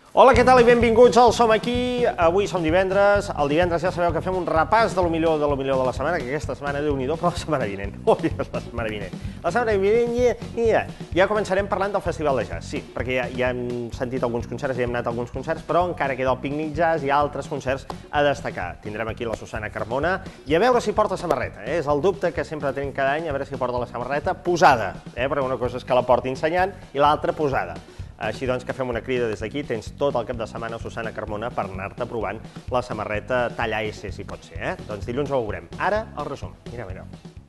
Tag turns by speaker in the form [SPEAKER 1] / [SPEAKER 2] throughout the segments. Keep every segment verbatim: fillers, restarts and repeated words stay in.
[SPEAKER 1] Hola, què tal i benvinguts al Som Aquí. Avui som divendres. El divendres ja sabeu que fem un repàs de lo millor de lo millor de la setmana, que aquesta setmana, Déu-n'hi-do, però la setmana vinent. Ui, la setmana vinent. La setmana vinent ja, ja començarem parlant del Festival de Jazz. Sí, perquè ja, ja hem sentit alguns concerts, ja hem anat a alguns concerts, però encara queda el Picnic Jazz i altres concerts a destacar. Tindrem aquí la Susana Carmona i a veure si porta samarreta. Eh? És el dubte que sempre tenim cada any, a veure si porta la samarreta posada, eh? perquè una cosa és que la porti ensenyant i l'altra posada. Així doncs que fem una crida des d'aquí, tens tot el cap de setmana, Susana Carmona, per anar-te provant la samarreta talla esse, si pot ser, eh? Doncs dilluns ho veurem. Ara, el resum. Mira, mira.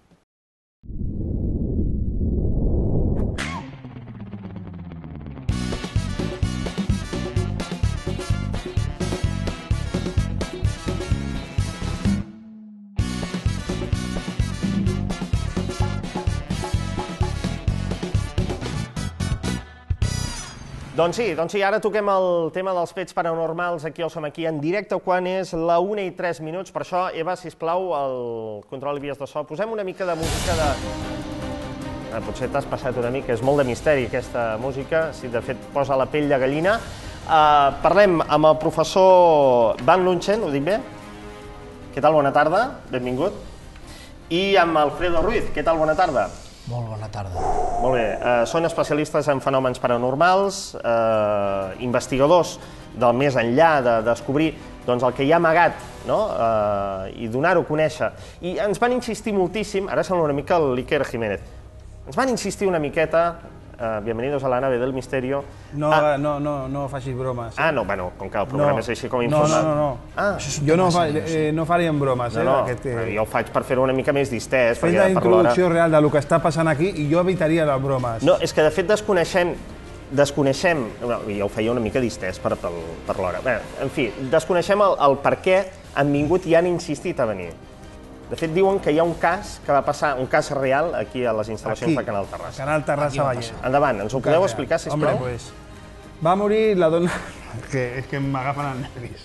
[SPEAKER 1] Doncs sí, doncs sí, ara toquem el tema dels fets paranormals aquí al Som Aquí en directe quan és la una i tres minuts. Per això, Eva, sisplau, el control i vies de so. Posem una mica de música de... Ah, potser t'has passat una mica, és molt de misteri aquesta música, si de fet posa la pell de gallina. Uh, parlem amb el professor Van Lunchen, ho dic bé? Què tal, bona tarda, benvingut. I amb Alfredo Ruiz, què tal, bona tarda?
[SPEAKER 2] Molt bona tarda.
[SPEAKER 1] Molt bé. Eh, són especialistes en fenòmens paranormals, eh, investigadors del més enllà, de descobrir doncs, el que hi ha amagat, no? eh, i donar-ho a conèixer. I ens van insistir moltíssim, ara sembla una mica el l'Iker Jiménez, ens van insistir una miqueta, eh, bienvenidos a la nave del misterio.
[SPEAKER 3] No,
[SPEAKER 1] ah,
[SPEAKER 3] no, no, no facis bromes.
[SPEAKER 1] Ah, no, bueno, com que el programa
[SPEAKER 3] no,
[SPEAKER 1] és així com
[SPEAKER 3] no,
[SPEAKER 1] informat.
[SPEAKER 3] no, no, no.
[SPEAKER 1] Ah,
[SPEAKER 3] jo no, fa, eh, no faríem bromes,
[SPEAKER 1] no,
[SPEAKER 3] eh?
[SPEAKER 1] no,
[SPEAKER 3] Aquest, eh...
[SPEAKER 1] jo ho faig per fer-ho una mica més distès.
[SPEAKER 3] Fes la introducció real del que està passant aquí i jo evitaria les bromes.
[SPEAKER 1] No, és que de fet desconeixem, desconeixem, no, jo ho feia una mica distès per, per, per l'hora. Bé, en fi, desconeixem el, el per què han vingut i han insistit a venir. De fet, diuen que hi ha un cas que va passar, un cas real, aquí a les instal·lacions de Canal Terrassa.
[SPEAKER 3] Canal Terrassa Vallès.
[SPEAKER 1] Endavant, ens ho podeu explicar, sisplau?
[SPEAKER 3] Hombre, pues, va morir la dona... que és que m'agafen els nervis.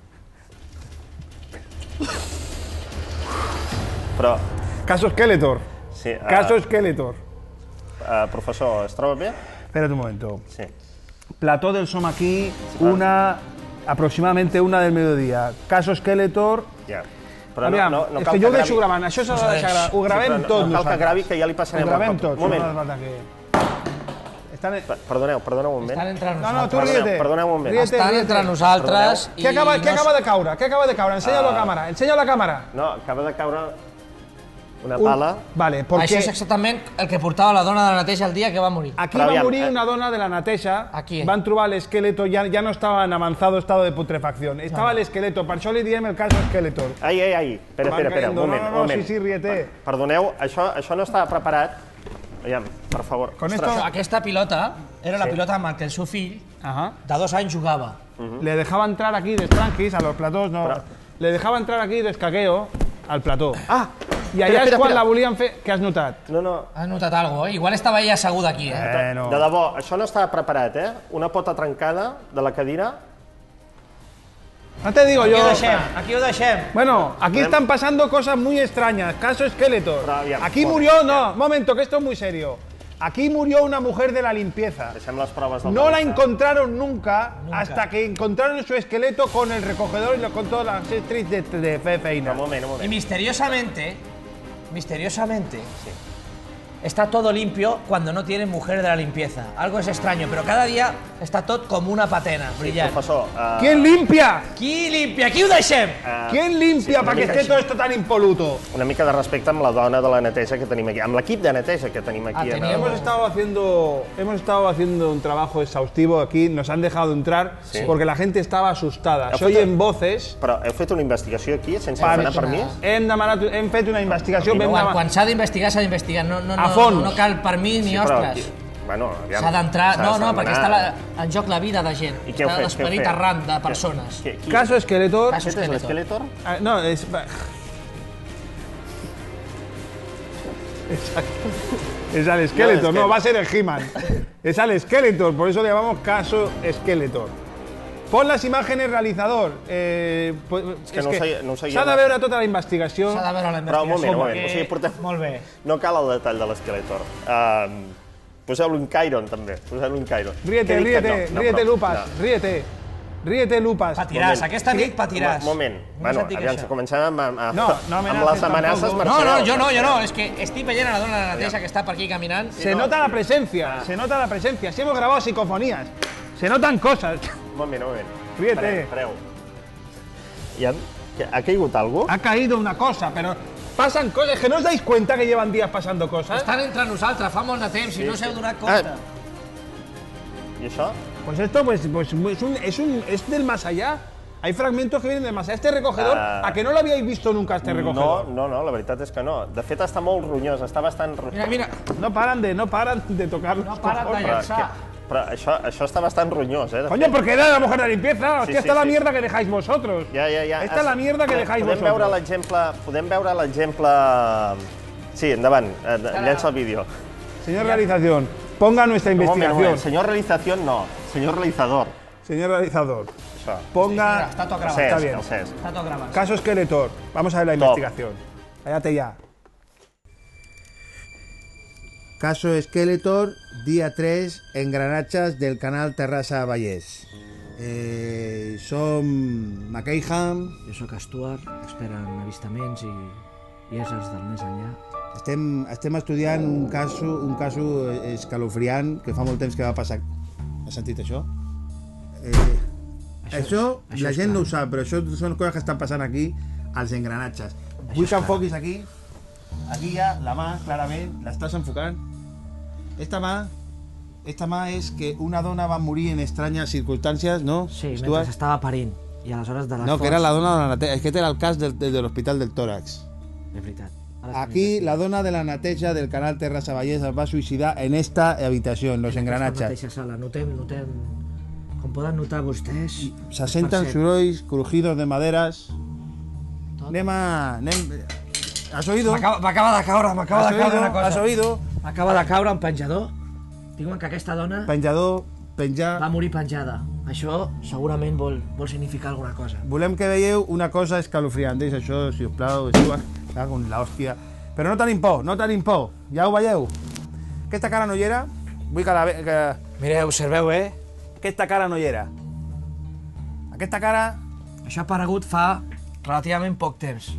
[SPEAKER 1] Però...
[SPEAKER 3] Caso Skeletor.
[SPEAKER 1] Sí, uh,
[SPEAKER 3] Caso Skeletor.
[SPEAKER 1] Uh, professor, es troba bé?
[SPEAKER 3] Espera't un momento.
[SPEAKER 1] Sí.
[SPEAKER 3] Plató del Som Aquí, una... aproximadamente una del mediodía. Caso Skeletor...
[SPEAKER 1] Ja. Però
[SPEAKER 3] Aviam,
[SPEAKER 1] no, no, no
[SPEAKER 3] és
[SPEAKER 1] cal
[SPEAKER 3] que jo ho
[SPEAKER 1] gravi.
[SPEAKER 3] deixo gravant, això s'ha de deixar gravant. Ho gravem
[SPEAKER 1] sí,
[SPEAKER 3] tot
[SPEAKER 1] no, no cal que gravi, que ja li
[SPEAKER 3] Ho
[SPEAKER 1] passarem
[SPEAKER 3] gravem
[SPEAKER 1] el
[SPEAKER 3] tot.
[SPEAKER 1] Un moment.
[SPEAKER 3] No que... Estan...
[SPEAKER 1] Perdoneu, perdoneu un moment.
[SPEAKER 2] Estan entre
[SPEAKER 3] No, no, tu
[SPEAKER 2] nosaltres.
[SPEAKER 3] ríete.
[SPEAKER 1] Perdoneu un moment.
[SPEAKER 3] Ríete,
[SPEAKER 2] Estan
[SPEAKER 3] ríete.
[SPEAKER 2] entre nosaltres i...
[SPEAKER 3] Què acaba, què
[SPEAKER 2] no-
[SPEAKER 3] acaba de caure? Què acaba de caure? Ensenya-lo a la càmera. Ensenya-ho a la càmera.
[SPEAKER 1] No, acaba de caure una
[SPEAKER 3] Un-
[SPEAKER 1] pala.
[SPEAKER 3] Vale,
[SPEAKER 2] Això
[SPEAKER 3] perquè
[SPEAKER 2] és exactament el que portava la dona de la neteja el dia que va morir.
[SPEAKER 3] aquí
[SPEAKER 1] Però
[SPEAKER 3] va
[SPEAKER 1] aviam,
[SPEAKER 3] morir
[SPEAKER 1] eh.
[SPEAKER 3] una dona de la neteja,
[SPEAKER 2] Aquí.
[SPEAKER 3] van trobar l'esqueleto, ja, ja no estava en avançado estado de putrefacción, estava l'esqueleto, per això li diem el cas Skeletor.
[SPEAKER 1] Ai, ai, ai, espera,
[SPEAKER 3] Van
[SPEAKER 1] espera, espera, un
[SPEAKER 3] cayendo.
[SPEAKER 1] moment,
[SPEAKER 3] No, no,
[SPEAKER 1] un
[SPEAKER 3] no,
[SPEAKER 1] moment.
[SPEAKER 3] sí, sí, ríete.
[SPEAKER 1] Perdoneu, això, això no estava preparat. Aviam, per favor.
[SPEAKER 3] Con
[SPEAKER 1] Ostres.
[SPEAKER 3] esto-
[SPEAKER 2] Aquesta pilota era la
[SPEAKER 1] Sí.
[SPEAKER 2] pilota amb què el seu fill
[SPEAKER 3] Ajá.
[SPEAKER 2] de dos anys jugava.
[SPEAKER 3] Le dejaba entrar aquí de tranquis a los platós, no.
[SPEAKER 1] Però-
[SPEAKER 3] Le dejaba entrar aquí d'escaqueo al plató.
[SPEAKER 1] Ah!
[SPEAKER 3] I allà
[SPEAKER 1] espera,
[SPEAKER 3] és
[SPEAKER 1] espera,
[SPEAKER 3] quan
[SPEAKER 1] espera.
[SPEAKER 3] la volien fer... Què has notat?
[SPEAKER 1] No, no,
[SPEAKER 2] Has notat alguna cosa, eh? Igual estava ella asseguda aquí, eh?
[SPEAKER 3] Eh, no.
[SPEAKER 1] de debò, això no estava preparat, eh? Una pota trencada de la cadira.
[SPEAKER 3] No te digo
[SPEAKER 2] Aquí
[SPEAKER 3] yo.
[SPEAKER 2] ho deixem, aquí ho deixem.
[SPEAKER 3] Bueno, aquí
[SPEAKER 1] Podem-
[SPEAKER 3] están pasando cosas muy extrañas. Caso Skeletor.
[SPEAKER 1] Pero, aviam,
[SPEAKER 3] Aquí
[SPEAKER 1] por-
[SPEAKER 3] murió, no, momento, que esto es muy serio. Aquí murió una mujer de la limpieza.
[SPEAKER 1] Deixem les proves del
[SPEAKER 3] No la
[SPEAKER 1] Barça.
[SPEAKER 3] encontraron nunca,
[SPEAKER 2] Nunca.
[SPEAKER 3] hasta que encontraron su esqueleto con el recogedor y lo con todas las estrellas de, de fe feina.
[SPEAKER 1] Un moment, un
[SPEAKER 2] Y
[SPEAKER 1] moment.
[SPEAKER 2] misteriosamente, misteriosamente, está todo limpio cuando no tienen mujer de la limpieza. Algo es extraño, pero cada día está todo como una patena, brillant.
[SPEAKER 1] Professor, uh,
[SPEAKER 3] ¿Quién limpia?
[SPEAKER 2] Qui limpia? Aquí ho deixem!
[SPEAKER 1] uh,
[SPEAKER 3] ¿Quién limpia
[SPEAKER 1] una
[SPEAKER 3] para que
[SPEAKER 1] mica
[SPEAKER 3] esté
[SPEAKER 1] així.
[SPEAKER 3] todo esto tan impoluto?
[SPEAKER 1] una mica de respecte amb la dona de la neteja que tenim aquí, amb l'equip de neteja que tenim aquí.
[SPEAKER 2] Ah,
[SPEAKER 1] en
[SPEAKER 2] teníem-
[SPEAKER 1] el...
[SPEAKER 3] Hemos estado haciendo, hemos estado haciendo un trabajo exhaustivo aquí, nos han dejado entrar
[SPEAKER 1] Sí.
[SPEAKER 3] porque la gente estaba asustada.
[SPEAKER 1] Heu
[SPEAKER 3] Se
[SPEAKER 1] fet-
[SPEAKER 3] oyen voces.
[SPEAKER 1] Però heu fet una investigació aquí, sense
[SPEAKER 3] Per-
[SPEAKER 1] demanar permís?
[SPEAKER 3] Hem demanat, hem fet una investigació, vam
[SPEAKER 2] Quan,
[SPEAKER 3] demanar...
[SPEAKER 2] quan s'ha d'investigar, s'ha d'investigar. No, no,
[SPEAKER 3] A
[SPEAKER 2] no,
[SPEAKER 3] fons.
[SPEAKER 2] no cal permís ni
[SPEAKER 1] Sí, però
[SPEAKER 2] ostres.
[SPEAKER 1] aquí- Bueno, aviam,
[SPEAKER 2] S'ha d'entrar...
[SPEAKER 1] s'ha-
[SPEAKER 2] No,
[SPEAKER 1] s'ha
[SPEAKER 2] no,
[SPEAKER 1] de
[SPEAKER 2] perquè
[SPEAKER 1] demanar.
[SPEAKER 2] està la, en joc la vida de gent.
[SPEAKER 1] I què heu
[SPEAKER 2] Està
[SPEAKER 1] fet?
[SPEAKER 2] l'esperit
[SPEAKER 1] Què heu fet?
[SPEAKER 2] errant de
[SPEAKER 1] Què-
[SPEAKER 2] persones.
[SPEAKER 1] què- qui-
[SPEAKER 3] Caso Skeletor.
[SPEAKER 2] Caso
[SPEAKER 1] Aquest és l'esqueletor?
[SPEAKER 3] Ah, no, es... Es al Skeletor,
[SPEAKER 1] No,
[SPEAKER 3] no,
[SPEAKER 1] es que-
[SPEAKER 3] va a ser el He-Man. Es al Skeletor, por eso le llamamos Caso Skeletor. Pon les imágenes, realitzador. Eh, pues,
[SPEAKER 1] És que no ho seguia- no ho seguia
[SPEAKER 3] s'ha de
[SPEAKER 1] massa.
[SPEAKER 3] veure tota la investigació.
[SPEAKER 2] S'ha de veure la
[SPEAKER 1] Però un
[SPEAKER 2] investigació.
[SPEAKER 1] moment, un moment,
[SPEAKER 2] perquè-
[SPEAKER 1] o sigui, portem...
[SPEAKER 2] Molt bé.
[SPEAKER 1] No cal el detall de l'esqueletor. Uh, Poseu-lo en Cairon, també. Poseu-lo en Cairon.
[SPEAKER 3] Ríete,
[SPEAKER 1] Què dic que
[SPEAKER 3] ríete,
[SPEAKER 1] no? No,
[SPEAKER 3] ríete,
[SPEAKER 1] però-
[SPEAKER 3] Lupas,
[SPEAKER 1] no.
[SPEAKER 3] ríete. Ríete, Lupas.
[SPEAKER 2] Patiràs, aquesta nit patiràs.
[SPEAKER 1] Un moment, bueno, aviam, si comencem amb, amb,
[SPEAKER 3] No, no
[SPEAKER 1] amb
[SPEAKER 3] amenaces
[SPEAKER 1] les amenaces
[SPEAKER 3] tampoco.
[SPEAKER 2] No,
[SPEAKER 1] marxareu.
[SPEAKER 2] no, jo no, jo no, és que estic veient a la dona de la Nateixa que està per aquí caminant.
[SPEAKER 3] Se nota la presencia, se nota la presencia. Si hemos grabado psicofonías, se notan cosas.
[SPEAKER 1] Un moment, un moment.
[SPEAKER 3] Ríete.
[SPEAKER 1] Pareu. ¿Y han, ¿Ha caído algo?
[SPEAKER 3] Ha caído una cosa, pero pasan cosas. ¿Que no os dais cuenta que llevan días pasando cosas?
[SPEAKER 2] Estan entre nosaltres, fa molt de temps i no s'heu donat compte.
[SPEAKER 1] ¿Y eso?
[SPEAKER 3] Pues esto pues, pues es, un, es, un, es del más allá. Hay fragmentos que vienen del más allá. Este recogedor,
[SPEAKER 1] Ah.
[SPEAKER 3] ¿a que no lo habíais visto nunca este
[SPEAKER 1] No,
[SPEAKER 3] recogedor?
[SPEAKER 1] no, no, la veritat és que no. De fet, està molt ronyós, està bastant...
[SPEAKER 2] Mira, mira,
[SPEAKER 3] No paran de, no paran de tocar los
[SPEAKER 2] no paren de
[SPEAKER 3] cojones.
[SPEAKER 1] Però,
[SPEAKER 2] llançar.
[SPEAKER 1] que, però això, això està bastant ronyós, eh? de
[SPEAKER 3] Coño,
[SPEAKER 1] fet.
[SPEAKER 3] porque era la mujer de la limpieza. Hostia,
[SPEAKER 1] sí,
[SPEAKER 3] esta es la
[SPEAKER 1] sí.
[SPEAKER 3] mierda que dejáis vosotros.
[SPEAKER 1] Ja, ja, ja.
[SPEAKER 3] Esta es la mierda que dejáis
[SPEAKER 1] podem veure
[SPEAKER 3] vosotros.
[SPEAKER 1] l'exemple... Podem veure l'exemple... Sí, endavant, eh, llença el vídeo.
[SPEAKER 3] Señor realización, ponga nuestra
[SPEAKER 1] Un moment, un
[SPEAKER 3] investigación.
[SPEAKER 1] moment. Señor realización, no. Señor realizador.
[SPEAKER 3] Señor realizador,
[SPEAKER 1] Això.
[SPEAKER 3] ponga...
[SPEAKER 2] Està tot
[SPEAKER 1] El
[SPEAKER 2] gravat.
[SPEAKER 1] Cesc,
[SPEAKER 3] Está bien.
[SPEAKER 1] el Cesc.
[SPEAKER 2] Està tot gravat.
[SPEAKER 3] Caso Skeletor. Vamos a ver la
[SPEAKER 1] Top.
[SPEAKER 3] investigación. Cállate ya. Caso Skeletor, día tres, engranatges del canal Terrassa Vallès. Eh, som McCaham,
[SPEAKER 2] Jo sóc Stuart, expert en avistaments i, i éssers del més enllà.
[SPEAKER 3] estem, estem estudiant un cas, un cas escalofriant que fa molt temps que va passar. Has sentit això? Eh, això, això,
[SPEAKER 2] això
[SPEAKER 3] la
[SPEAKER 2] és
[SPEAKER 3] gent
[SPEAKER 2] clar.
[SPEAKER 3] no ho sap, però això són coses que estan passant aquí als engranatges. Vull
[SPEAKER 2] és
[SPEAKER 3] que
[SPEAKER 2] clar.
[SPEAKER 3] enfoquis aquí. Aquí hi ha la mà, clarament, l'estàs enfocant. Esta mà, esta mà és que una dona va morir en estranyes circumstàncies, no?
[SPEAKER 2] Sí,
[SPEAKER 3] Stuart?
[SPEAKER 2] mentre estava parint. I aleshores de les
[SPEAKER 3] No, que era la dona de la neteja. És que este era el cas del, del, de l'Hospital del Tòrax.
[SPEAKER 2] De veritat. Ara
[SPEAKER 3] Aquí la dona de la neteja del canal Terrassa Vallès es va suïcidar en esta habitació, en los
[SPEAKER 2] En aquesta
[SPEAKER 3] engranatges.
[SPEAKER 2] mateixa sala. Notem, notem... Com poden notar vostès...
[SPEAKER 3] Se senten
[SPEAKER 2] per cert,
[SPEAKER 3] sorolls, crujidos de maderes.
[SPEAKER 2] tot.
[SPEAKER 3] Anem a... Anem... Has oído?
[SPEAKER 2] M'acaba m'acaba de caure, m'acaba
[SPEAKER 3] Has
[SPEAKER 2] de caure
[SPEAKER 3] oído?
[SPEAKER 2] una cosa.
[SPEAKER 3] Has oído?
[SPEAKER 2] M'acaba de caure un penjador. Diuen que aquesta dona
[SPEAKER 3] Penjador, penjar...
[SPEAKER 2] va morir penjada. Això segurament vol, vol significar alguna cosa.
[SPEAKER 3] Volem que veieu una cosa escalofriant. Deix això, si us plau, Stuart. Cago en la hòstia. Però no tenim por, no tenim por. Ja ho veieu? Aquesta cara no hi era? Vull que la... ve- Que...
[SPEAKER 2] Mireu, observeu, eh?
[SPEAKER 3] Aquesta cara no hi era. Aquesta cara...
[SPEAKER 2] Això ha aparegut fa relativament poc temps.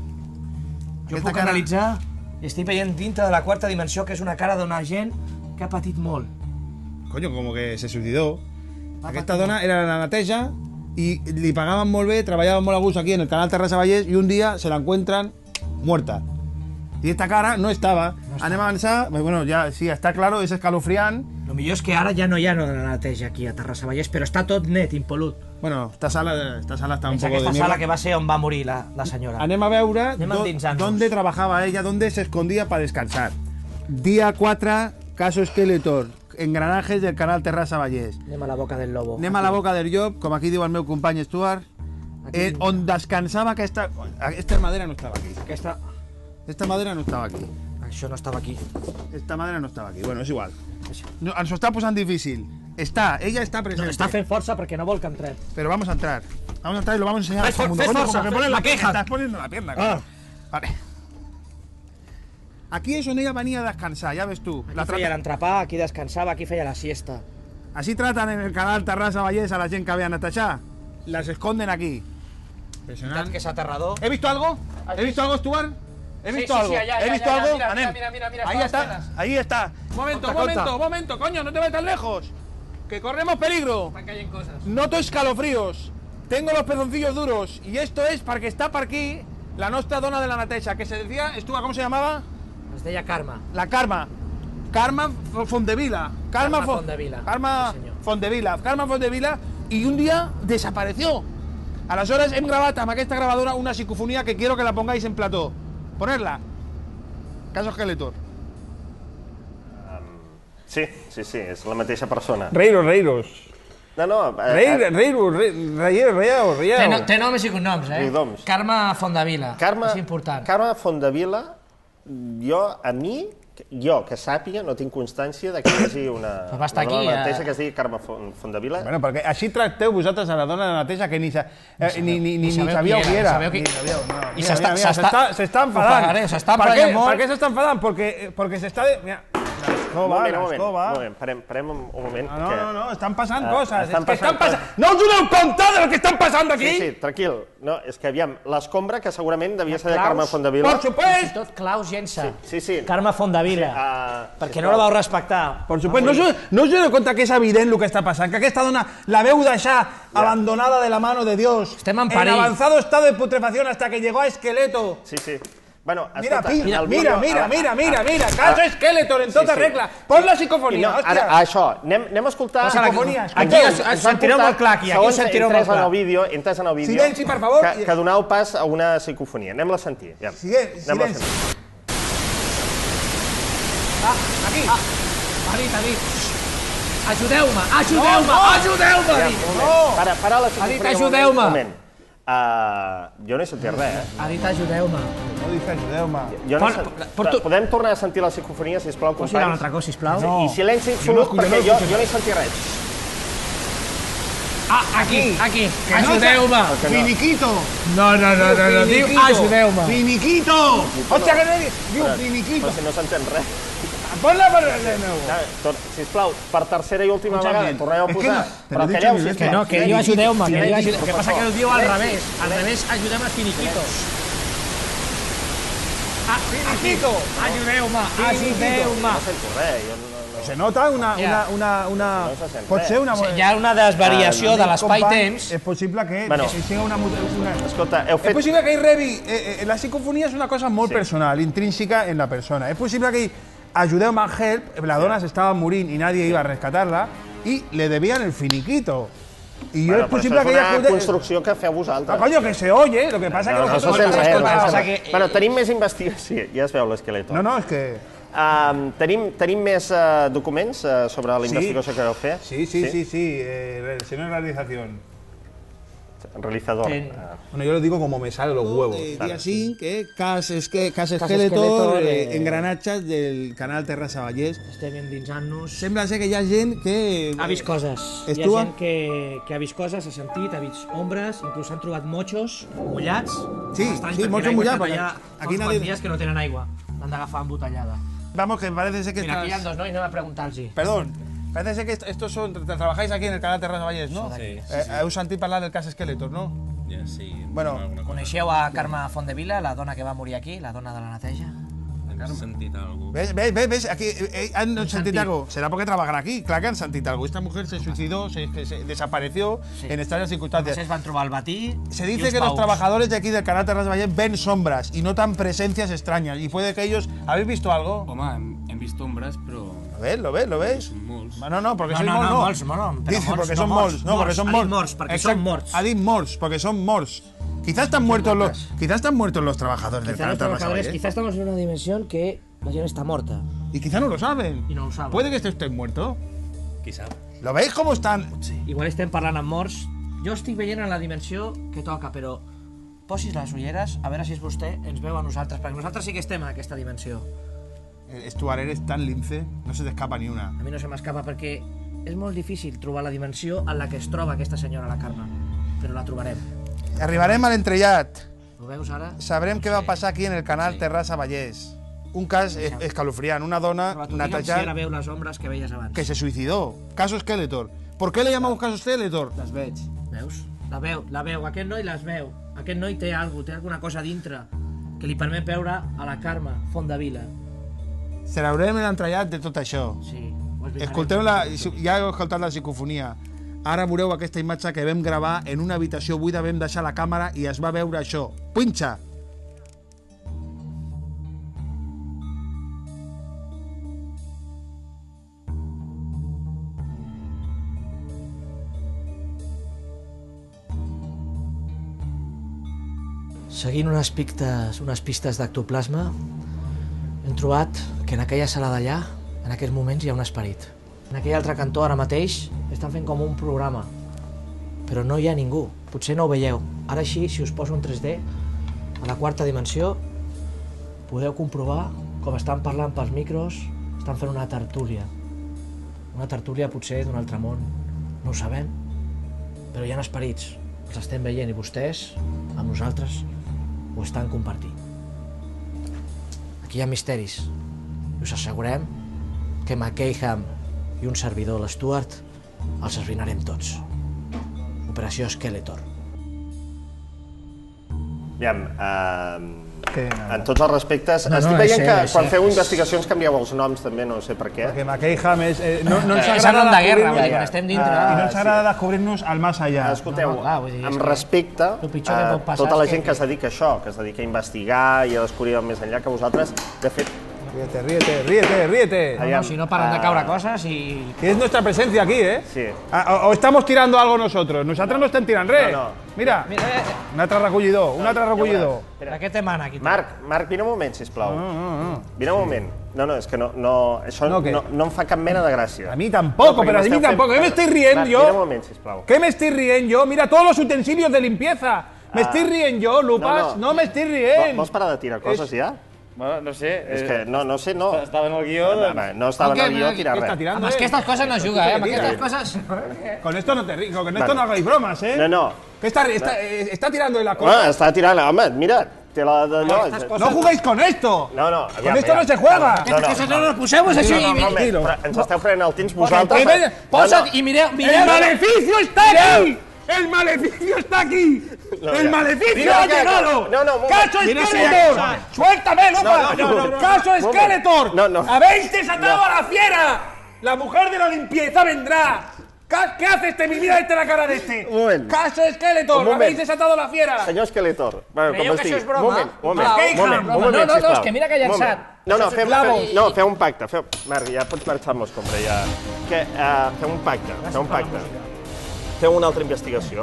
[SPEAKER 2] Jo
[SPEAKER 3] Aquesta
[SPEAKER 2] puc
[SPEAKER 3] cara-
[SPEAKER 2] analitzar i estic veient dintre de la quarta dimensió que és una cara d'una gent que ha patit molt.
[SPEAKER 3] Coño, como que se suicidó. Aquesta dona era la neteja y li pagaban molt bé, treballava molt a gust aquí en el canal Terrassa Vallès y un día se la encuentran muerta. Y esta cara no estaba. Anem a avançar. Bueno, ja, sí, està claro, és escalofriant.
[SPEAKER 2] El millor és que ara ja no hi ha no de la neteja aquí a Terrassa Vallès, però està tot net, impolut.
[SPEAKER 3] Bueno, esta sala, esta sala está un
[SPEAKER 2] És
[SPEAKER 3] poco
[SPEAKER 2] aquesta
[SPEAKER 3] de
[SPEAKER 2] sala
[SPEAKER 3] mierda.
[SPEAKER 2] que va ser on va morir la, la senyora.
[SPEAKER 3] Anem a veure
[SPEAKER 2] Anem
[SPEAKER 3] do-
[SPEAKER 2] endinsant-nos.
[SPEAKER 3] dónde trabajaba ella, dónde se escondía para descansar. Día cuatro, caso Skeletor, engranajes del canal Terrassa Vallès.
[SPEAKER 2] Anem a la boca del lobo.
[SPEAKER 3] Anem a la boca del llop, com aquí diu el meu company Stuart,
[SPEAKER 2] Aquí.
[SPEAKER 3] eh, on descansava aquesta... Esta madera no estava aquí.
[SPEAKER 2] Aquesta...
[SPEAKER 3] Esta madera no estava aquí.
[SPEAKER 2] Això no estava aquí.
[SPEAKER 3] Esta madera no estava aquí. Bueno, és igual. No, ens ho està posant difícil. Està, ella está
[SPEAKER 2] No,
[SPEAKER 3] presente.
[SPEAKER 2] està fent força perquè no vol que entrem.
[SPEAKER 3] Pero vamos a entrar. Vamos a entrar y lo vamos a enseñar
[SPEAKER 2] Fes
[SPEAKER 3] a todo el mundo.
[SPEAKER 2] for- fes
[SPEAKER 3] Coño,
[SPEAKER 2] forza,
[SPEAKER 3] como que
[SPEAKER 2] fes-
[SPEAKER 3] pones la
[SPEAKER 2] la queja.
[SPEAKER 3] Estás poniendo la pierna.
[SPEAKER 2] Ah.
[SPEAKER 3] coño. Vale. Aquí és on ella venia a descansar, ja ves tu. La
[SPEAKER 2] Aquí feia
[SPEAKER 3] trata...
[SPEAKER 2] l'entrepà, aquí descansava, aquí feia la siesta.
[SPEAKER 3] Así tratan en el canal Terrassa Vallès a la gent que ve a netejar. Las esconden aquí. Impresionante.
[SPEAKER 2] Que és aterrador.
[SPEAKER 3] ¿He visto algo? ¿He visto algo, Stuart? ¿He
[SPEAKER 2] Sí,
[SPEAKER 3] visto
[SPEAKER 2] sí,
[SPEAKER 3] algo?
[SPEAKER 2] sí, allá,
[SPEAKER 3] ¿He
[SPEAKER 2] allá,
[SPEAKER 3] visto
[SPEAKER 2] allá,
[SPEAKER 3] algo?
[SPEAKER 2] mira,
[SPEAKER 3] Anem.
[SPEAKER 2] mira, mira, mira,
[SPEAKER 3] ahí
[SPEAKER 2] todas
[SPEAKER 3] está,
[SPEAKER 2] las
[SPEAKER 3] ahí está. Momento,
[SPEAKER 2] Conta,
[SPEAKER 3] momento,
[SPEAKER 2] conta.
[SPEAKER 3] momento, coño, no te vayas tan lejos. Que corremos peligro.
[SPEAKER 2] Estan caient coses.
[SPEAKER 3] Noto escalofríos. Tengo los pezoncillos duros. Y esto es porque está por aquí la nostra dona de la neteja, que se decía, Stuart, ¿cómo se llamaba?
[SPEAKER 2] Es deia Carme.
[SPEAKER 3] La Carme. Carme Fondevila.
[SPEAKER 2] Carme
[SPEAKER 3] Fo-
[SPEAKER 2] Fondevila.
[SPEAKER 3] Carme
[SPEAKER 2] Sí, senyor.
[SPEAKER 3] Fondevila. Carme Fondevila. Y un día desapareció. Aleshores hem gravat amb aquesta gravadora una psicofonía que quiero que la pongáis en plató. Ponerla. Caso Skeletor.
[SPEAKER 1] Sí, sí, sí, és la mateixa persona.
[SPEAKER 3] Reiros, reiros.
[SPEAKER 1] No, no... eh,
[SPEAKER 3] Reir,
[SPEAKER 1] eh,
[SPEAKER 3] reiros, reiros, reiros,
[SPEAKER 2] Té, no,
[SPEAKER 3] reiros.
[SPEAKER 2] té noms i cognoms, eh?
[SPEAKER 1] Cognoms.
[SPEAKER 2] Carme Fondevila.
[SPEAKER 1] Carme,
[SPEAKER 2] És important.
[SPEAKER 1] Carme Fondevila, jo, a mi, jo, que sàpiga, no tinc constància de que hi hagi una...
[SPEAKER 2] Però va estar
[SPEAKER 1] una dona
[SPEAKER 2] aquí,
[SPEAKER 1] mateixa
[SPEAKER 2] eh?
[SPEAKER 1] que es digui Carme Fon- Fondevila.
[SPEAKER 3] Bueno, perquè així tracteu vosaltres a la dona de la neteja que ni, sa, eh, ni, ni, ni,
[SPEAKER 2] ni
[SPEAKER 3] ni
[SPEAKER 2] sabeu
[SPEAKER 3] sabíeu
[SPEAKER 2] qui
[SPEAKER 3] qui
[SPEAKER 2] era,
[SPEAKER 3] era.
[SPEAKER 2] sabeu qui-
[SPEAKER 3] Ni sabíeu, no.
[SPEAKER 2] I
[SPEAKER 3] Mira,
[SPEAKER 2] s'està-
[SPEAKER 3] mira, mira,
[SPEAKER 2] s'està-
[SPEAKER 3] s'està s'està
[SPEAKER 2] Ho
[SPEAKER 3] enfadant.
[SPEAKER 2] pagaré, s'està
[SPEAKER 3] Per què,
[SPEAKER 2] emprenyant molt.
[SPEAKER 3] per què s'està enfadant? Perquè, perquè s'està... Mira, l'escova, l'escova.
[SPEAKER 1] Un moment, parem, parem un moment.
[SPEAKER 3] No, no, no, no, estan passant
[SPEAKER 1] Uh,
[SPEAKER 3] coses.
[SPEAKER 1] estan
[SPEAKER 3] És que estan
[SPEAKER 1] passant
[SPEAKER 3] passant... No us doneu compte de lo que estan passant aquí?
[SPEAKER 1] Sí, sí, tranquil. No, és que aviam, l'escombra, que segurament devia ser de Carme Fondevila.
[SPEAKER 3] Por
[SPEAKER 2] Fins i
[SPEAKER 3] supuesto.
[SPEAKER 2] tot Claus Gensa.
[SPEAKER 1] Sí, sí.
[SPEAKER 2] Carme Fondevila.
[SPEAKER 1] Uh,
[SPEAKER 2] Perquè no la vau respectar.
[SPEAKER 3] Por supuesto, no, us- no us doneu compte que és evident el que està passant, que aquesta dona la veu deixar abandonada de la mano de Dios.
[SPEAKER 2] Estem en
[SPEAKER 3] en
[SPEAKER 2] perill.
[SPEAKER 3] avanzado estado de putrefacción hasta que llegó a Esqueleto.
[SPEAKER 1] Sí, sí. Bueno,
[SPEAKER 3] Mira,
[SPEAKER 1] escolta,
[SPEAKER 3] mira,
[SPEAKER 1] el
[SPEAKER 3] mira,
[SPEAKER 1] vídeo-
[SPEAKER 3] mira,
[SPEAKER 1] a-
[SPEAKER 3] mira,
[SPEAKER 1] a-
[SPEAKER 3] mira,
[SPEAKER 1] a-
[SPEAKER 3] mira,
[SPEAKER 1] a-
[SPEAKER 3] caso Skeletor en tota
[SPEAKER 1] sí.
[SPEAKER 3] regla. Pon la
[SPEAKER 1] I
[SPEAKER 3] psicofonia,
[SPEAKER 1] no,
[SPEAKER 3] hòstia.
[SPEAKER 1] ara, això, anem, anem a escoltar...
[SPEAKER 2] Posa la
[SPEAKER 3] Psicofonia,
[SPEAKER 2] Aquí
[SPEAKER 3] escolteu.
[SPEAKER 2] es, es sentireu molt clar, aquí, aquí ho sentireu molt
[SPEAKER 1] Entres en el
[SPEAKER 2] clar.
[SPEAKER 1] vídeo, entres en el vídeo...
[SPEAKER 3] Silenci, per favor.
[SPEAKER 1] Que, que donau pas a una psicofonia. Anem-la a sentir. Ja.
[SPEAKER 3] Silen-
[SPEAKER 1] Anem-la a
[SPEAKER 3] silenci.
[SPEAKER 1] sentir.
[SPEAKER 3] Ah, aquí.
[SPEAKER 2] Ha dit, ha dit. Ajudeu-me, ajudeu-me,
[SPEAKER 3] No, no.
[SPEAKER 2] ajudeu-me, ha
[SPEAKER 1] Ja,
[SPEAKER 2] dit.
[SPEAKER 1] un moment. Para, para la
[SPEAKER 2] Ha dit,
[SPEAKER 1] psicofonia. un
[SPEAKER 2] ajudeu-me.
[SPEAKER 1] moment, un moment. Uh, jo no he sentit res, eh?
[SPEAKER 2] Ha dit, ajudeu-me.
[SPEAKER 3] No dice ajudeu-me.
[SPEAKER 1] Jo no he
[SPEAKER 2] Pon-
[SPEAKER 1] sen-
[SPEAKER 2] por tu-
[SPEAKER 1] Podem tornar a sentir la psicofonia, sisplau,
[SPEAKER 2] Posi un
[SPEAKER 1] companys?
[SPEAKER 2] altre cos, sisplau.
[SPEAKER 3] No.
[SPEAKER 1] I silenci
[SPEAKER 3] Jo no
[SPEAKER 1] absolut,
[SPEAKER 3] escucho,
[SPEAKER 1] perquè
[SPEAKER 3] no
[SPEAKER 1] jo,
[SPEAKER 3] escucho.
[SPEAKER 1] jo no he sentit res.
[SPEAKER 2] Ah, aquí, aquí.
[SPEAKER 3] Que no
[SPEAKER 2] Ajudeu-me.
[SPEAKER 1] Que no.
[SPEAKER 3] Finiquito.
[SPEAKER 2] No, no, no, no, no. Diu,
[SPEAKER 3] Finiquito.
[SPEAKER 2] ajudeu-me.
[SPEAKER 3] Finiquito. Hòstia, que no diu. Diu
[SPEAKER 1] Però
[SPEAKER 3] finiquito.
[SPEAKER 1] si no s'entén res.
[SPEAKER 3] Ponla per de nou.
[SPEAKER 1] Ja, tor- Sisplau, per tercera i última
[SPEAKER 3] Escucha
[SPEAKER 1] vegada,
[SPEAKER 3] bien.
[SPEAKER 1] torneu a
[SPEAKER 3] Es que
[SPEAKER 1] posar.
[SPEAKER 3] no, te lo
[SPEAKER 1] Però
[SPEAKER 3] he dicho
[SPEAKER 1] calleu,
[SPEAKER 3] mil veces.
[SPEAKER 2] Que
[SPEAKER 1] sisplau.
[SPEAKER 2] no, que diu ajudeu-me, que diu
[SPEAKER 1] Silenci,
[SPEAKER 2] ajudeu-me. El que
[SPEAKER 1] per
[SPEAKER 2] passa que
[SPEAKER 1] favor.
[SPEAKER 2] el diu al
[SPEAKER 1] Silenci.
[SPEAKER 2] revés. Al revés, ajudem a finiquitos. Ah,
[SPEAKER 3] Finiquito.
[SPEAKER 2] Ajudeu-me, ajudeu-me.
[SPEAKER 1] No sento res, jo no... no...
[SPEAKER 3] Se nota una,
[SPEAKER 2] Ja.
[SPEAKER 3] una, una, una...
[SPEAKER 1] No se sent
[SPEAKER 3] Pot
[SPEAKER 1] res.
[SPEAKER 3] ser una...
[SPEAKER 2] Hi ha una desvariació de l'espai-temps.
[SPEAKER 3] És possible que
[SPEAKER 1] Bueno.
[SPEAKER 3] que siga una... una...
[SPEAKER 1] Escolta, heu
[SPEAKER 3] És
[SPEAKER 1] fet...
[SPEAKER 3] possible que ell rebi... Eh, eh, la psicofonia és una cosa molt
[SPEAKER 1] Sí.
[SPEAKER 3] personal, intrínseca en la persona. És possible que ell ajudeu-me a help, la dona s'estava morint i nadie iba a rescatarla, i le debían el finiquito. I jo
[SPEAKER 1] Bueno,
[SPEAKER 3] és
[SPEAKER 1] però
[SPEAKER 3] possible
[SPEAKER 1] això
[SPEAKER 3] que
[SPEAKER 1] és
[SPEAKER 3] ella...
[SPEAKER 1] una
[SPEAKER 3] acude-
[SPEAKER 1] construcció que feu
[SPEAKER 3] Ah,
[SPEAKER 1] vosaltres.
[SPEAKER 3] coño, que se oye, lo que pasa es que
[SPEAKER 1] No, no
[SPEAKER 3] vosotros...
[SPEAKER 1] se sent res.
[SPEAKER 2] escolta,
[SPEAKER 1] no se
[SPEAKER 2] passa
[SPEAKER 1] sent res.
[SPEAKER 2] que-
[SPEAKER 1] Bueno, tenim més investigació. Ja es veu l'esqueleto.
[SPEAKER 3] No, no, és que...
[SPEAKER 1] Um, tenim, tenim més uh, documents uh, sobre la
[SPEAKER 3] Sí.
[SPEAKER 1] investigació que vau fer?
[SPEAKER 3] Sí, sí, sí, sí, eh, el señor realización.
[SPEAKER 1] Realizador.
[SPEAKER 2] Ten-
[SPEAKER 1] Uh,
[SPEAKER 3] Bueno, yo lo digo como me sale los huevos.
[SPEAKER 1] Claro.
[SPEAKER 3] Día cinc, eh, Cas, es que, Cas
[SPEAKER 2] Cas
[SPEAKER 3] Skeletor,
[SPEAKER 2] Skeletor,
[SPEAKER 3] eh,
[SPEAKER 2] eh,
[SPEAKER 3] engranatges del canal Terrassa Vallès.
[SPEAKER 2] Estem endinsant-nos.
[SPEAKER 3] Sembla ser que hi ha gent que...
[SPEAKER 2] Ha vist coses. Hi ha
[SPEAKER 3] Estua?
[SPEAKER 2] gent que, que ha vist coses, ha sentit, ha vist ombres, inclús han trobat motxos mullats.
[SPEAKER 3] Sí,
[SPEAKER 2] Estrany,
[SPEAKER 3] sí,
[SPEAKER 2] perquè
[SPEAKER 3] motxos
[SPEAKER 2] l'aigua
[SPEAKER 3] mullats,
[SPEAKER 2] està
[SPEAKER 3] perquè
[SPEAKER 2] allà
[SPEAKER 3] aquí
[SPEAKER 2] fa uns
[SPEAKER 3] nadie-
[SPEAKER 2] quants dies que no tenen aigua. L'han d'agafar embotellada.
[SPEAKER 3] Vamos, que parece ser que
[SPEAKER 2] Mira, aquí hi ha
[SPEAKER 3] estás...
[SPEAKER 2] dos nois, anem a preguntar-los.
[SPEAKER 3] Perdón, parece ser que est- estos son... tra- Trabajáis aquí en el canal Terrassa Vallès, no?
[SPEAKER 2] Sí,
[SPEAKER 3] Eh, heu sentit parlar del cas Skeletor, no?
[SPEAKER 4] Ja, sí.
[SPEAKER 3] Bueno,
[SPEAKER 4] alguna cosa.
[SPEAKER 2] Coneixeu a Carme Fondevila, la dona que va morir aquí, la dona de la neteja?
[SPEAKER 4] Hem sentit alguna
[SPEAKER 3] ¿Ves, ves, ves, ves? Aquí eh, eh, han sentit
[SPEAKER 2] sentit.
[SPEAKER 3] algo. Será porque trabajan aquí. Claro que han sentit algo. Esta mujer se suicidó, se, que se desapareció
[SPEAKER 2] Sí.
[SPEAKER 3] en extrañas circunstancias.
[SPEAKER 2] Després van trobar el batí.
[SPEAKER 3] Se
[SPEAKER 2] i
[SPEAKER 3] dice
[SPEAKER 2] uns
[SPEAKER 3] que los
[SPEAKER 2] paus.
[SPEAKER 3] trabajadores de aquí del canal Terrassa Vallès ven sombras y notan presencias extrañas. Y puede que ellos... ¿Habéis visto algo?
[SPEAKER 4] Home, hem, hem vist ombres, però
[SPEAKER 3] ¿Lo ves? ¿Lo ves? ¿Lo ves?
[SPEAKER 4] són molts.
[SPEAKER 3] No, no, porque
[SPEAKER 2] No,
[SPEAKER 3] sois
[SPEAKER 2] no,
[SPEAKER 3] morts,
[SPEAKER 2] no,
[SPEAKER 3] no.
[SPEAKER 2] morts, no, però
[SPEAKER 3] Dice,
[SPEAKER 2] morts,
[SPEAKER 3] porque
[SPEAKER 2] no
[SPEAKER 3] son
[SPEAKER 2] morts,
[SPEAKER 3] morts. No, porque
[SPEAKER 2] morts.
[SPEAKER 3] son
[SPEAKER 2] Ha dit
[SPEAKER 3] morts.
[SPEAKER 2] morts, perquè
[SPEAKER 3] Exacto.
[SPEAKER 2] són morts.
[SPEAKER 3] Ha dit morts, porque son morts. Quizás están muertos los, quizás están muertos los trabajadores del
[SPEAKER 2] Quizá
[SPEAKER 3] canal
[SPEAKER 2] los
[SPEAKER 3] Terrassa
[SPEAKER 2] trabajadores,
[SPEAKER 3] Vallès.
[SPEAKER 2] quizá estamos en una dimensión que la gent està morta.
[SPEAKER 3] Y quizá no lo saben.
[SPEAKER 2] Y no lo saben.
[SPEAKER 3] Puede que esté usted muerto.
[SPEAKER 4] Qui sap?
[SPEAKER 3] ¿Lo veis cómo están?
[SPEAKER 2] Igual estem parlant amb morts. Jo estic veient en la dimensió que toca, però posis les ulleres, a veure si és vostè, ens veu a nosaltres, perquè nosaltres sí que estem en aquesta dimensió.
[SPEAKER 3] Stuart, eres tan lince, no se te escapa ni una.
[SPEAKER 2] A mi no se m'escapa perquè és molt difícil trobar la dimensió en la que es troba aquesta senyora, la Carme, però la trobarem.
[SPEAKER 3] Arribarem a l'entrellat.
[SPEAKER 2] Ho veus ara?
[SPEAKER 3] Sabrem què va passar aquí en el canal Terrassa Vallès. Un cas es- escalofriant, una dona
[SPEAKER 2] Però tu digue'm si ara
[SPEAKER 3] netejant
[SPEAKER 2] veu les ombres que veies abans.
[SPEAKER 3] que se suicidó. Caso Skeletor. ¿Por qué le llamamos caso Skeletor?
[SPEAKER 2] Les veig. Veus? La veu, la veu. Aquest noi les veu. Aquest noi té alguna té alguna cosa dintre que li permet veure a la Carme Fondevila.
[SPEAKER 3] Celebrem l'entrellat de tot això.
[SPEAKER 2] Sí. ho explicarem.
[SPEAKER 3] Escolteu la, ja heu escoltat la psicofonia. Ara veureu aquesta imatge que vam gravar en una habitació buida, vam deixar la càmera i es va veure això. Pinxa!
[SPEAKER 2] Seguint unes pistes, unes pistes d'ectoplasma, hem trobat que en aquella sala d'allà, en aquests moments, hi ha un esperit. En aquell altre cantó, ara mateix, estan fent com un programa, però no hi ha ningú. Potser no ho veieu. Ara així, si us poso un tres D, a la quarta dimensió, podeu comprovar com estan parlant pels micros, estan fent una tertúlia. Una tertúlia potser d'un altre món, no ho sabem, però hi ha esperits, els estem veient i vostès, amb nosaltres, ho estan compartint. Aquí hi ha misteris i us assegurem que McCaham i un servidor, l'Stuart, els arruïnarem tots. Operació Skeletor.
[SPEAKER 1] Aviam, eh,
[SPEAKER 3] Que
[SPEAKER 1] en tots els respectes,
[SPEAKER 2] No, no,
[SPEAKER 1] estic
[SPEAKER 2] és
[SPEAKER 1] veient
[SPEAKER 2] cert,
[SPEAKER 1] que
[SPEAKER 2] és
[SPEAKER 1] quan
[SPEAKER 2] cert.
[SPEAKER 1] feu investigacions canvieu els noms també, no sé per què.
[SPEAKER 3] Perquè McCaham és... Eh, no, no ens
[SPEAKER 2] És
[SPEAKER 3] agrada
[SPEAKER 2] arma de guerra,
[SPEAKER 3] descobrir-nos-
[SPEAKER 2] quan estem dintre.
[SPEAKER 3] I no ens
[SPEAKER 1] Ah,
[SPEAKER 3] agrada descobrir-nos al más allà.
[SPEAKER 1] Escolteu,
[SPEAKER 2] No, no, clar, vull dir, és
[SPEAKER 1] amb
[SPEAKER 2] que
[SPEAKER 1] respecte
[SPEAKER 2] el pitjor que
[SPEAKER 1] a
[SPEAKER 2] pot passar
[SPEAKER 1] tota la
[SPEAKER 2] és
[SPEAKER 1] gent
[SPEAKER 2] que-
[SPEAKER 1] que es dedica a això, que es dedica a investigar i a descobrir el més enllà que vosaltres, de fet,
[SPEAKER 3] Ríete, ríete, ríete, ríete.
[SPEAKER 2] No,
[SPEAKER 1] Aviam,
[SPEAKER 2] no, si no paran de
[SPEAKER 1] ah,
[SPEAKER 2] caure coses i...
[SPEAKER 3] Que es nuestra presencia aquí, ¿eh?
[SPEAKER 1] Sí.
[SPEAKER 3] Ah, O, o estamos tirando algo nosotros. Nosaltres no estem tirant res.
[SPEAKER 1] No, no.
[SPEAKER 3] Mira,
[SPEAKER 2] Mira, eh, eh,
[SPEAKER 3] un altre recollidor, un altre recollidor.
[SPEAKER 1] Espera.
[SPEAKER 2] de què te mana aquí?
[SPEAKER 1] Marc, Marc, vine un moment, sisplau.
[SPEAKER 3] No, no, no.
[SPEAKER 1] Vine un moment. No, no, és que no, no, això
[SPEAKER 3] No,
[SPEAKER 1] no,
[SPEAKER 3] què?
[SPEAKER 1] no, no em fa cap mena de gràcia.
[SPEAKER 3] A mí tampoco,
[SPEAKER 1] perquè
[SPEAKER 3] pero a mí
[SPEAKER 1] m'esteu
[SPEAKER 3] tampoco.
[SPEAKER 1] fent-
[SPEAKER 3] ¿Qué me estoy riendo
[SPEAKER 1] Marc,
[SPEAKER 3] yo?
[SPEAKER 1] Vine un moment, sisplau.
[SPEAKER 3] ¿Qué me estoy riendo yo? Mira todos los utensilios de limpieza. ¿Me estoy riendo yo, Lupas? No, me estoy
[SPEAKER 1] Vol-
[SPEAKER 3] riendo.
[SPEAKER 1] Vols parar de tirar coses ja?
[SPEAKER 5] Bueno, no sé.
[SPEAKER 1] És
[SPEAKER 5] eh,
[SPEAKER 1] que no, no sé, no.
[SPEAKER 5] Estava en el guió,
[SPEAKER 1] No,
[SPEAKER 5] doncs...
[SPEAKER 1] no estava en el guió a tirar
[SPEAKER 3] ¿Qué está
[SPEAKER 1] res.
[SPEAKER 3] tirando?
[SPEAKER 2] Amb
[SPEAKER 3] eh?
[SPEAKER 2] aquestes coses no juga, eh? Amb
[SPEAKER 3] Tira,
[SPEAKER 2] aquestes
[SPEAKER 3] tira.
[SPEAKER 2] coses...
[SPEAKER 3] Con esto no te ri- con esto
[SPEAKER 1] Vale.
[SPEAKER 3] no hagáis bromas, ¿eh?
[SPEAKER 1] No, no.
[SPEAKER 3] ¿Qué está, está, eh, está tirando de la
[SPEAKER 1] Ah,
[SPEAKER 3] cosa?
[SPEAKER 1] està tirant, home, mira, té la d'allò.
[SPEAKER 3] No juguéis con esto.
[SPEAKER 1] No, no,
[SPEAKER 3] Con esto no se juega.
[SPEAKER 1] No, no,
[SPEAKER 2] Aquestes coses no les poseu-vos així
[SPEAKER 1] No, no,
[SPEAKER 2] i...
[SPEAKER 1] no,
[SPEAKER 3] Tranquilo.
[SPEAKER 1] però ens esteu prenent el temps vosaltres.
[SPEAKER 3] Porque-
[SPEAKER 1] No, no.
[SPEAKER 2] Posa't i mireu, mireu...
[SPEAKER 3] ¡El maleficio está aquí! ¡El maleficio está aquí!
[SPEAKER 1] No,
[SPEAKER 3] ¡El
[SPEAKER 1] ya.
[SPEAKER 3] maleficio
[SPEAKER 1] Mira,
[SPEAKER 3] ha
[SPEAKER 1] que-
[SPEAKER 3] llegado!
[SPEAKER 1] no, no, un moment.
[SPEAKER 3] ¡Caso
[SPEAKER 1] Mira, sí,
[SPEAKER 3] Skeletor!
[SPEAKER 1] ya.
[SPEAKER 3] ¡Suéltame, Lupa!
[SPEAKER 1] No, no, no, no.
[SPEAKER 3] ¡Caso
[SPEAKER 1] Un moment.
[SPEAKER 3] Skeletor!
[SPEAKER 1] No, no.
[SPEAKER 3] ¡Habéis desatado
[SPEAKER 1] No.
[SPEAKER 3] a la fiera! ¡La mujer de la limpieza vendrá! Ca- ¿Qué hace este? Mira este la cara de este.
[SPEAKER 1] Un moment.
[SPEAKER 3] ¡Caso Skeletor!
[SPEAKER 1] Un moment.
[SPEAKER 3] ¡Habéis desatado a la fiera!
[SPEAKER 1] Senyor Skeletor, bueno,
[SPEAKER 2] Creieu
[SPEAKER 1] com
[SPEAKER 2] que
[SPEAKER 1] es
[SPEAKER 2] això
[SPEAKER 1] digui.
[SPEAKER 2] és broma?
[SPEAKER 1] Un moment, un moment,
[SPEAKER 3] Sisplau.
[SPEAKER 1] un moment,
[SPEAKER 2] No,
[SPEAKER 1] un moment,
[SPEAKER 2] no, no,
[SPEAKER 1] sisplau.
[SPEAKER 2] és que mira que ha
[SPEAKER 1] Un moment.
[SPEAKER 2] llançat.
[SPEAKER 1] No, no,
[SPEAKER 2] Això és
[SPEAKER 1] fem,
[SPEAKER 2] clavo.
[SPEAKER 1] fem, no, feu un pacte. Feu, Marc, ja pots marxar amb l'escombra, ja. Que, uh, feu un pacte, feu un pacte. Feu una altra investigació.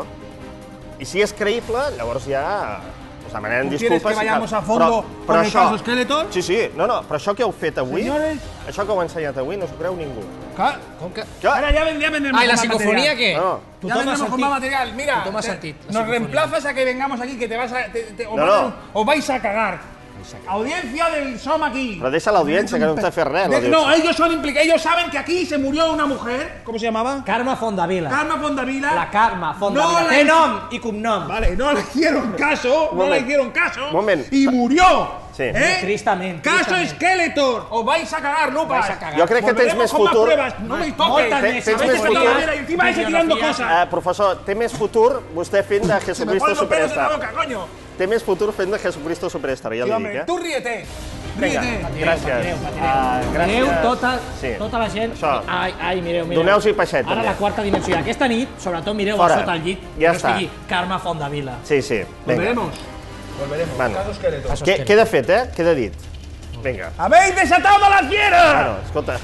[SPEAKER 1] I si és creïble, llavors ja us demanem
[SPEAKER 3] ¿Tú quieres
[SPEAKER 1] disculpes.
[SPEAKER 3] que
[SPEAKER 1] i tal.
[SPEAKER 3] vayamos a fondo con el caso Skeletor?
[SPEAKER 1] Sí, sí, no, no, però això que heu fet avui,
[SPEAKER 3] Señores.
[SPEAKER 1] això que heu ensenyat avui, no s'ho creu ningú.
[SPEAKER 3] Ca-
[SPEAKER 2] Com que...
[SPEAKER 1] Que?
[SPEAKER 3] Ahora ya, ven- ya vendremos
[SPEAKER 2] Ah, i la
[SPEAKER 3] con más
[SPEAKER 2] psicofonia
[SPEAKER 3] material.
[SPEAKER 2] què?
[SPEAKER 1] No.
[SPEAKER 3] Ya vendremos con más material. Mira,
[SPEAKER 2] Tothom ha
[SPEAKER 3] te-
[SPEAKER 2] sentit, la
[SPEAKER 3] nos
[SPEAKER 2] psicofonia.
[SPEAKER 3] reemplazas a que vengamos aquí, que te vas a, te- te- os,
[SPEAKER 1] No,
[SPEAKER 3] vas a-
[SPEAKER 1] no.
[SPEAKER 3] os vais a cagar. Audiencia del SOM aquí.
[SPEAKER 1] Però deixa l'audiència, que no està fent res.
[SPEAKER 3] De-
[SPEAKER 1] l'audiència.
[SPEAKER 3] no, ellos son implicados. Ellos saben que aquí se murió una mujer. ¿Cómo se llamaba?
[SPEAKER 6] Carme Fondavila.
[SPEAKER 3] Carme Fondavila.
[SPEAKER 6] La Carme Fondavila.
[SPEAKER 3] No
[SPEAKER 6] Té
[SPEAKER 3] la-
[SPEAKER 6] nom i cognom.
[SPEAKER 3] Vale, no le hicieron caso. No le
[SPEAKER 1] moment.
[SPEAKER 3] hicieron caso.
[SPEAKER 1] Moment.
[SPEAKER 3] Y murió.
[SPEAKER 1] Sí.
[SPEAKER 3] ¿Eh?
[SPEAKER 6] Tristament,
[SPEAKER 3] Caso
[SPEAKER 6] tristament.
[SPEAKER 3] Skeletor. Os vais a cagar, Lupas.
[SPEAKER 2] Vais a cagar.
[SPEAKER 1] Jo crec que tens
[SPEAKER 3] Volveremos
[SPEAKER 1] més
[SPEAKER 3] con más
[SPEAKER 1] futur.
[SPEAKER 3] pruebas. No me toques.
[SPEAKER 6] Moltes
[SPEAKER 1] Té-
[SPEAKER 6] més.
[SPEAKER 1] tens
[SPEAKER 3] Habéis
[SPEAKER 1] més
[SPEAKER 3] empezado
[SPEAKER 1] futur.
[SPEAKER 3] a ver, y encima vais tirando cosas.
[SPEAKER 1] Eh, professor, té més futur vostè fent de
[SPEAKER 3] Se me
[SPEAKER 1] Jesucristo
[SPEAKER 3] ponen los pelos en la
[SPEAKER 1] Superstar.
[SPEAKER 3] boca, coño.
[SPEAKER 1] Té més futur fent de Jesucristo Superstar, ja
[SPEAKER 3] Sí,
[SPEAKER 1] li
[SPEAKER 3] hombre,
[SPEAKER 1] dic, eh?
[SPEAKER 3] tú ríete.
[SPEAKER 1] Vinga,
[SPEAKER 3] Ríete.
[SPEAKER 1] gràcies. Ah,
[SPEAKER 6] Mireu
[SPEAKER 1] gràcies.
[SPEAKER 6] tota,
[SPEAKER 1] Sí.
[SPEAKER 6] tota la gent...
[SPEAKER 1] Això.
[SPEAKER 6] Ai, ai, mireu, mireu.
[SPEAKER 1] Doneu-s'hi peixet,
[SPEAKER 6] Ara
[SPEAKER 1] també.
[SPEAKER 6] la quarta dimensió. Aquesta nit, sobretot, mireu
[SPEAKER 1] Fora.
[SPEAKER 6] a sota el llit.
[SPEAKER 1] Ja
[SPEAKER 6] que
[SPEAKER 1] està.
[SPEAKER 6] estigui Carme Fondavila.
[SPEAKER 1] Sí, sí, vinga.
[SPEAKER 3] Volveremos. Volveremos.
[SPEAKER 1] Bueno.
[SPEAKER 3] Caso Skeletor.
[SPEAKER 1] Què, queda fet, eh? Queda dit. Vinga.
[SPEAKER 3] ¡Habéis desatado a la fiera!
[SPEAKER 1] Bueno, escolta,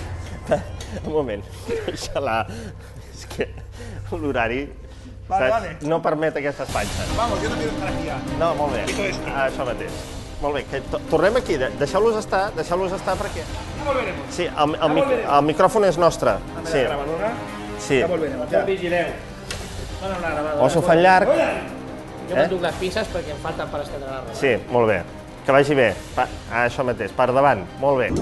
[SPEAKER 1] un moment. Deixa la... És que l'horari
[SPEAKER 3] Vale,
[SPEAKER 1] saps?
[SPEAKER 3] vale.
[SPEAKER 1] no permet aquestes panxes.
[SPEAKER 3] Vamos, yo no quiero estar aquí ya.
[SPEAKER 1] No, molt bé.
[SPEAKER 3] Quito esto.
[SPEAKER 1] Ah, això mateix. Molt bé, que to- tornem aquí. De- Deixeu-los estar, deixeu-los estar perquè...
[SPEAKER 3] Ya volveremos.
[SPEAKER 1] Sí, el, el, mic el micròfon és nostre. Sí,
[SPEAKER 3] La grabadora.
[SPEAKER 1] sí.
[SPEAKER 3] Ya volveremos. Ya.
[SPEAKER 6] Vigileu. Dóna una gravadora.
[SPEAKER 1] O s'ho fan llarg.
[SPEAKER 2] Jo m'enduc les pinces perquè em falten per estendre la roba.
[SPEAKER 1] Sí, molt bé. Que vagi bé. Pa, ah, això mateix, per davant. Molt bé.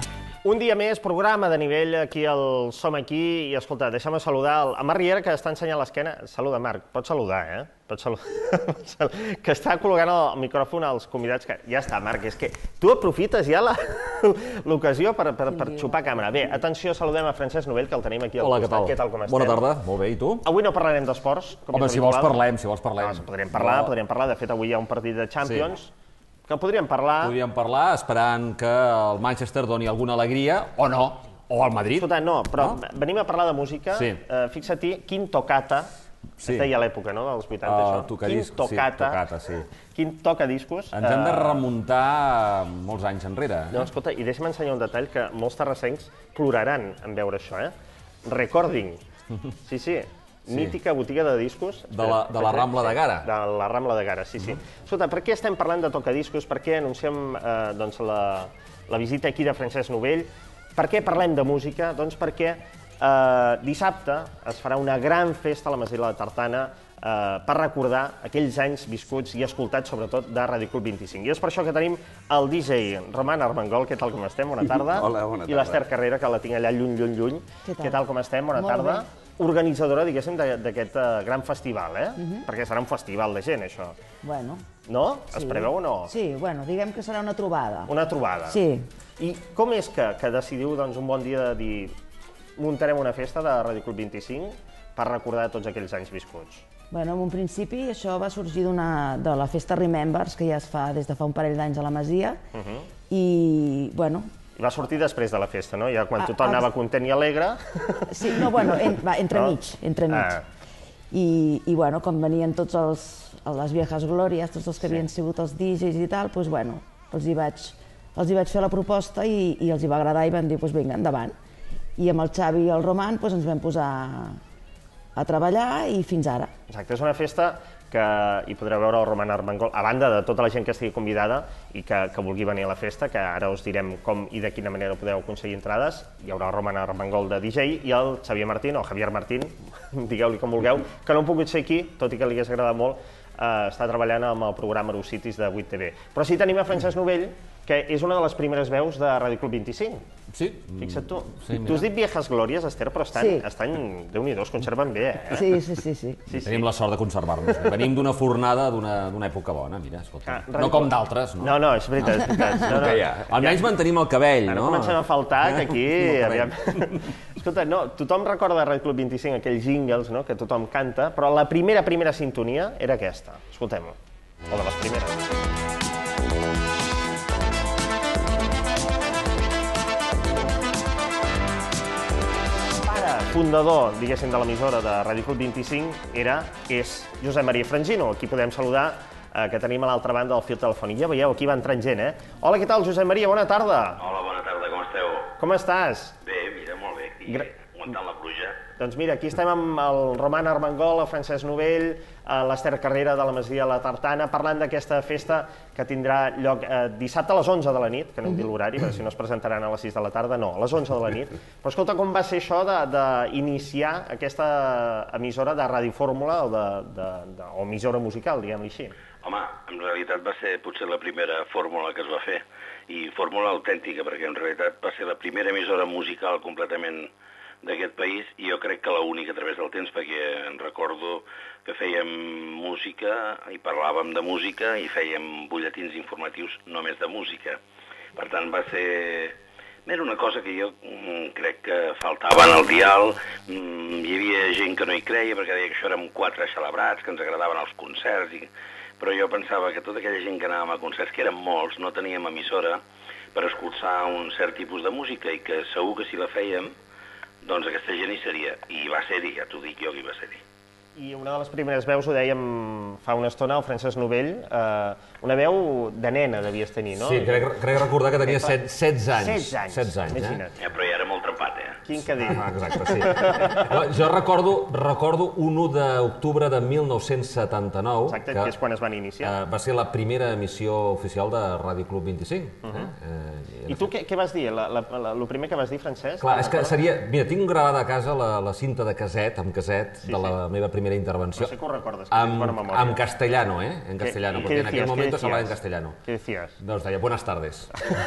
[SPEAKER 1] Un dia més, programa de nivell aquí al Som Aquí. I escolta, deixa'm saludar el, el Marc Riera, que està ensenyant l'esquena. Saluda, Marc. Pots saludar, eh? Pots saludar. Que està col·locant el micròfon als convidats. Que... Ja està, Marc, és que tu aprofites ja la- l'ocasió per, per, per xupar càmera. Bé, atenció, saludem a Francesc Novell, que el tenim aquí al
[SPEAKER 7] Hola, què
[SPEAKER 1] costat.
[SPEAKER 7] tal?
[SPEAKER 1] Què tal, com estem?
[SPEAKER 7] Bona tarda, molt bé, i tu?
[SPEAKER 1] Avui no parlarem d'esports, com
[SPEAKER 7] Home,
[SPEAKER 1] és
[SPEAKER 7] si vols
[SPEAKER 1] habitual.
[SPEAKER 7] parlem, si vols parlem.
[SPEAKER 1] No, podríem parlar, podríem parlar. De fet, avui hi ha un partit de Champions que podríem parlar.
[SPEAKER 7] Podríem parlar esperant que el Manchester doni alguna alegria, o no, o al Madrid.
[SPEAKER 1] Escolta, no, però
[SPEAKER 7] No?
[SPEAKER 1] venim a parlar de música.
[SPEAKER 7] Sí.
[SPEAKER 1] Eh, Fixa-t'hi, quin tocata,
[SPEAKER 7] Sí.
[SPEAKER 1] es deia a l'època, no?, dels vuitanta,
[SPEAKER 7] El
[SPEAKER 1] això.
[SPEAKER 7] tocadisc,
[SPEAKER 1] Quin tocata,
[SPEAKER 7] sí, tocata, sí.
[SPEAKER 1] quin tocadiscos.
[SPEAKER 7] Ens hem de
[SPEAKER 1] eh,
[SPEAKER 7] remuntar molts anys enrere.
[SPEAKER 1] No, escolta, i deixa'm ensenyar un detall que molts terrassencs ploraran en veure això, eh? Recording. Sí, sí. Mítica botiga de discos.
[SPEAKER 7] De la- de la Rambla de Gara.
[SPEAKER 1] De la Rambla de Gara, sí, sí. Escolta, per què estem parlant de tocadiscos? Per què anunciem eh, doncs, la, la visita aquí de Francesc Novell? Per què parlem de música? Doncs perquè eh, dissabte es farà una gran festa a la Masella de Tartana eh, per recordar aquells anys viscuts i escoltats, sobretot, de Ràdio Club vint-i-cinc. I és per això que tenim el D J Roman Armengol. Què tal com estem? Bona tarda.
[SPEAKER 8] Hola, bona
[SPEAKER 1] I l'Ester Carrera, que la tinc allà lluny, lluny, lluny.
[SPEAKER 9] Què tal?
[SPEAKER 1] Què tal com estem? Bona
[SPEAKER 9] Molt
[SPEAKER 1] tarda.
[SPEAKER 9] bé.
[SPEAKER 1] organitzadora, diguéssim, d'aquest gran festival, eh? Perquè serà un festival de gent, això.
[SPEAKER 5] Bueno.
[SPEAKER 1] No? Es preveu o no?
[SPEAKER 5] Sí, bueno, diguem que serà una trobada.
[SPEAKER 1] Una trobada.
[SPEAKER 5] Sí.
[SPEAKER 1] I com és que, que decidiu doncs, un bon dia de dir muntarem una festa de Ràdio Club vint-i-cinc per recordar tots aquells anys viscuts?
[SPEAKER 5] Bueno, en un principi això va sorgir de la festa Remembers, que ja es fa des de fa un parell d'anys a la Masia, i, bueno...
[SPEAKER 1] Va sortir després de la festa, no? Ja quan tothom anava content i alegre...
[SPEAKER 5] Sí, no, bueno, entre mig, entre mig. I, bueno, com venien tots els, les viejas glòries, tots els que havien sigut els D Js i tal, doncs, bueno, els hi vaig, els hi vaig fer la proposta i, i els hi va agradar i van dir, doncs vinga, endavant. I amb el Xavi i el Roman doncs, ens vam posar a treballar i fins ara.
[SPEAKER 1] Exacte, és una festa que hi podreu veure el Roman Armengol, a banda de tota la gent que estigui convidada i que, que vulgui venir a la festa, que ara us direm com i de quina manera podeu aconseguir entrades. Hi haurà el Roman Armengol de D J i el Xavier Martín, o Javier Martín, digueu-li com vulgueu, que no han pogut ser aquí, tot i que li hagués agradat molt, eh, està treballant amb el programa Eurocities de vuit T V. Però sí tenim a Francesc Novell, que és una de les primeres veus de Ràdio Club vint-i-cinc.
[SPEAKER 7] Sí.
[SPEAKER 1] Fixa't tu. Tu has dit viejas glòries, Esther, però estan, estan Déu-n'hi-do, es conserven bé, eh?
[SPEAKER 5] Sí, sí, sí. sí.
[SPEAKER 7] Tenim la sort de conservar-nos. Venim d'una fornada d'una època bona, mira, escolta. No com d'altres, no?
[SPEAKER 1] No, no, és veritat, és veritat. No, no.
[SPEAKER 7] Almenys mantenim el cabell, no?
[SPEAKER 1] Ara comencem a faltar, que aquí... Escolta, no, tothom recorda Ràdio Club vint-i-cinc, aquells jingles, no?, que tothom canta, però la primera, primera sintonia era aquesta. Escoltem-ho. O de les primeres. Fundador, diguéssim, de l'emissora de Ràdio Club vint-i-cinc era, és Josep Maria Frangino. Aquí podem saludar, que tenim a l'altra banda del fil telefònic. Ja veieu, aquí va entrant gent, eh? Hola, què tal, Josep Maria? Bona tarda.
[SPEAKER 8] Hola, bona tarda, com esteu?
[SPEAKER 1] Com estàs?
[SPEAKER 8] Bé, mira, molt bé, aquí, aguantant la pluja.
[SPEAKER 1] Doncs mira, aquí estem amb el Roman Armengol, el Francesc Novell, l'Ester Carrera de la Masia La Tartana, parlant d'aquesta festa que tindrà lloc dissabte a les onze de la nit, que no hem dit l'horari, perquè si no es presentaran a les sis de la tarda, no, a les onze de la nit. Però escolta, com va ser això d'iniciar aquesta emissora de radiofórmula o emissora musical, diguem-li així?
[SPEAKER 8] Home, en realitat va ser potser la primera fórmula que es va fer, i fórmula autèntica, perquè en realitat va ser la primera emissora musical completament d'aquest país, i jo crec que l'única a través del temps, perquè em recordo que fèiem música i parlàvem de música i fèiem butlletins informatius només de música. Per tant, va ser... Era una cosa que jo crec que faltava en el dial, hi havia gent que no hi creia perquè deia que això érem quatre celebrats, que ens agradaven els concerts, però jo pensava que tota aquella gent que anàvem a concerts, que eren molts, no teníem emissora per escoltar un cert tipus de música i que segur que si la fèiem doncs aquesta gent hi seria, i va ser-hi, ja t'ho dic jo que hi va ser-hi.
[SPEAKER 1] I una de les primeres veus, ho dèiem fa una estona, el Francesc Novell, una veu de nena devies tenir, no?
[SPEAKER 7] Sí, crec recordar que tenia setze anys.
[SPEAKER 1] setze anys, imagina't.
[SPEAKER 8] Però ja era molt trepat, eh?
[SPEAKER 1] Quin que dir.
[SPEAKER 7] Exacte, sí. Jo recordo un u d'octubre de mil nou-cents setanta-nou...
[SPEAKER 1] Exacte, que és quan es van iniciar.
[SPEAKER 7] Va ser la primera emissió oficial de Ràdio Club vint-i-cinc.
[SPEAKER 1] I tu què vas dir? El primer que vas dir, Francesc?
[SPEAKER 7] Clar, és que seria... Mira, tinc gravada a casa la cinta de caset, amb caset, de la meva primera intervenció.
[SPEAKER 1] No sé que ho recordes, que tens bona memòria.
[SPEAKER 7] En castellano, eh? En castellano, perquè en aquell moment se hablava en castellano.
[SPEAKER 1] Què decías?
[SPEAKER 7] Doncs deia, buenas tardes.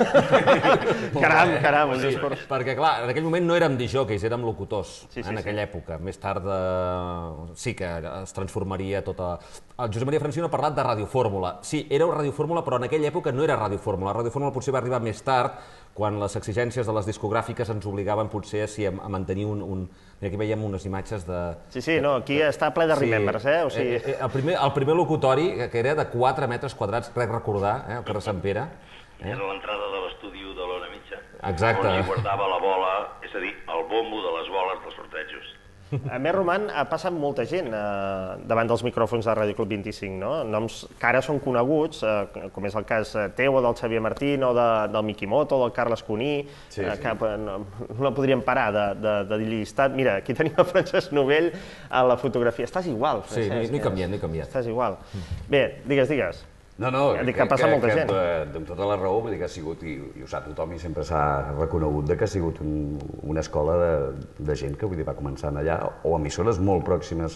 [SPEAKER 1] Caram, caram.
[SPEAKER 7] Perquè, clar, en aquell moment no érem disjòqueis, érem locutors, en aquella època. Més tard sí que es transformaria tota... El Josep Maria Francino ha parlat de radiofórmula. Sí, era radiofórmula, però en aquella època no era radiofórmula. La radiofórmula potser va arribar més tard, quan les exigències de les discogràfiques ens obligaven potser a mantenir un... Aquí veiem unes imatges de...
[SPEAKER 1] Sí, sí, no, aquí està ple de Remembers, eh?
[SPEAKER 7] El primer locutori, que era de quatre metres quadrats, crec recordar, al carrer Sant Pere.
[SPEAKER 8] Era l'entrada de l'estudi de l'Ona Mitja.
[SPEAKER 7] Exacte.
[SPEAKER 8] On s'hi guardava la bola, és a dir, el bombo de les boles dels sortejos.
[SPEAKER 1] A més, Roman, ha passat molta gent davant dels micròfons de Ràdio Club vint-i-cinc, no? Noms que ara són coneguts, com és el cas teu o del Xavier Martín o del Miki Moto o del Carles Cuní, que no la podríem parar de llistat. Mira, aquí tenim el Francesc Novell a la fotografia. Estàs igual, Francesc.
[SPEAKER 7] Sí, no he canviat, no he canviat.
[SPEAKER 1] Estàs igual. Bé, digues, digues.
[SPEAKER 9] No, no,
[SPEAKER 1] crec que
[SPEAKER 9] amb tota la raó, vull dir que ha sigut, i ho sap tothom i sempre s'ha reconegut, que ha sigut una escola de gent que va començant allà, o emissores molt pròximes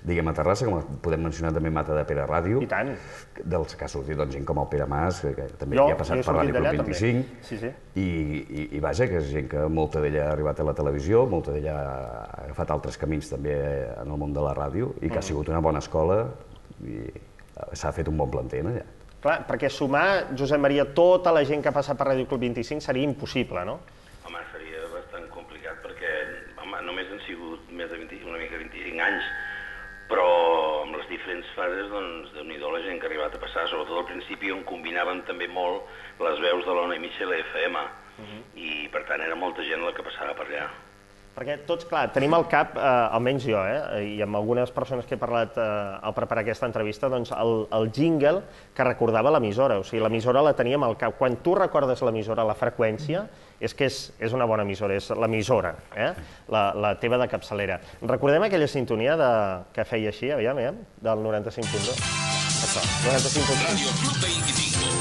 [SPEAKER 9] diguem, a Terrassa, com podem mencionar també Mata de Pere Ràdio.
[SPEAKER 1] I tant.
[SPEAKER 9] Dels que ha sortit doncs, gent com el Pere Mas, que també
[SPEAKER 1] Jo,
[SPEAKER 9] hi ha passat
[SPEAKER 1] jo he
[SPEAKER 9] per
[SPEAKER 1] sortit
[SPEAKER 9] Ràdio Club
[SPEAKER 1] d'allà,
[SPEAKER 9] vint-i-cinc.
[SPEAKER 1] també. Sí, sí.
[SPEAKER 9] I, i, I vaja, que és gent que molta d'ella ha arribat a la televisió, molta d'ella ha agafat altres camins també en el món de la ràdio i que ha sigut una bona escola i s'ha fet un bon planter allà.
[SPEAKER 1] Clar, perquè sumar, Josep Maria, tota la gent que ha passat per Ràdio Club vint-i-cinc seria impossible, no?
[SPEAKER 8] Home, seria bastant complicat perquè home, només han sigut més de vint, una mica vint-i-cinc anys, però amb les diferents fases, doncs, déu-n'hi-do la gent que ha arribat a passar, sobretot al principi on combinaven també molt les veus de l'Ona i Mitja i la F M, i per tant era molta gent la que passava per allà.
[SPEAKER 1] Perquè tots, clar, tenim al cap, eh, almenys jo, eh, i amb algunes persones que he parlat eh, al preparar aquesta entrevista, doncs el, el jingle que recordava l'emissora, o sigui, l'emissora la teníem al cap. Quan tu recordes l'emissora, la freqüència, és que és, és una bona emissora, és l'emissora, eh? la, la teva de capçalera. Recordem aquella sintonia de, que feia així, aviam, aviam, del noranta-cinc punt dos. Això, noranta-cinc punt dos.
[SPEAKER 10] Radio Club veinticinco.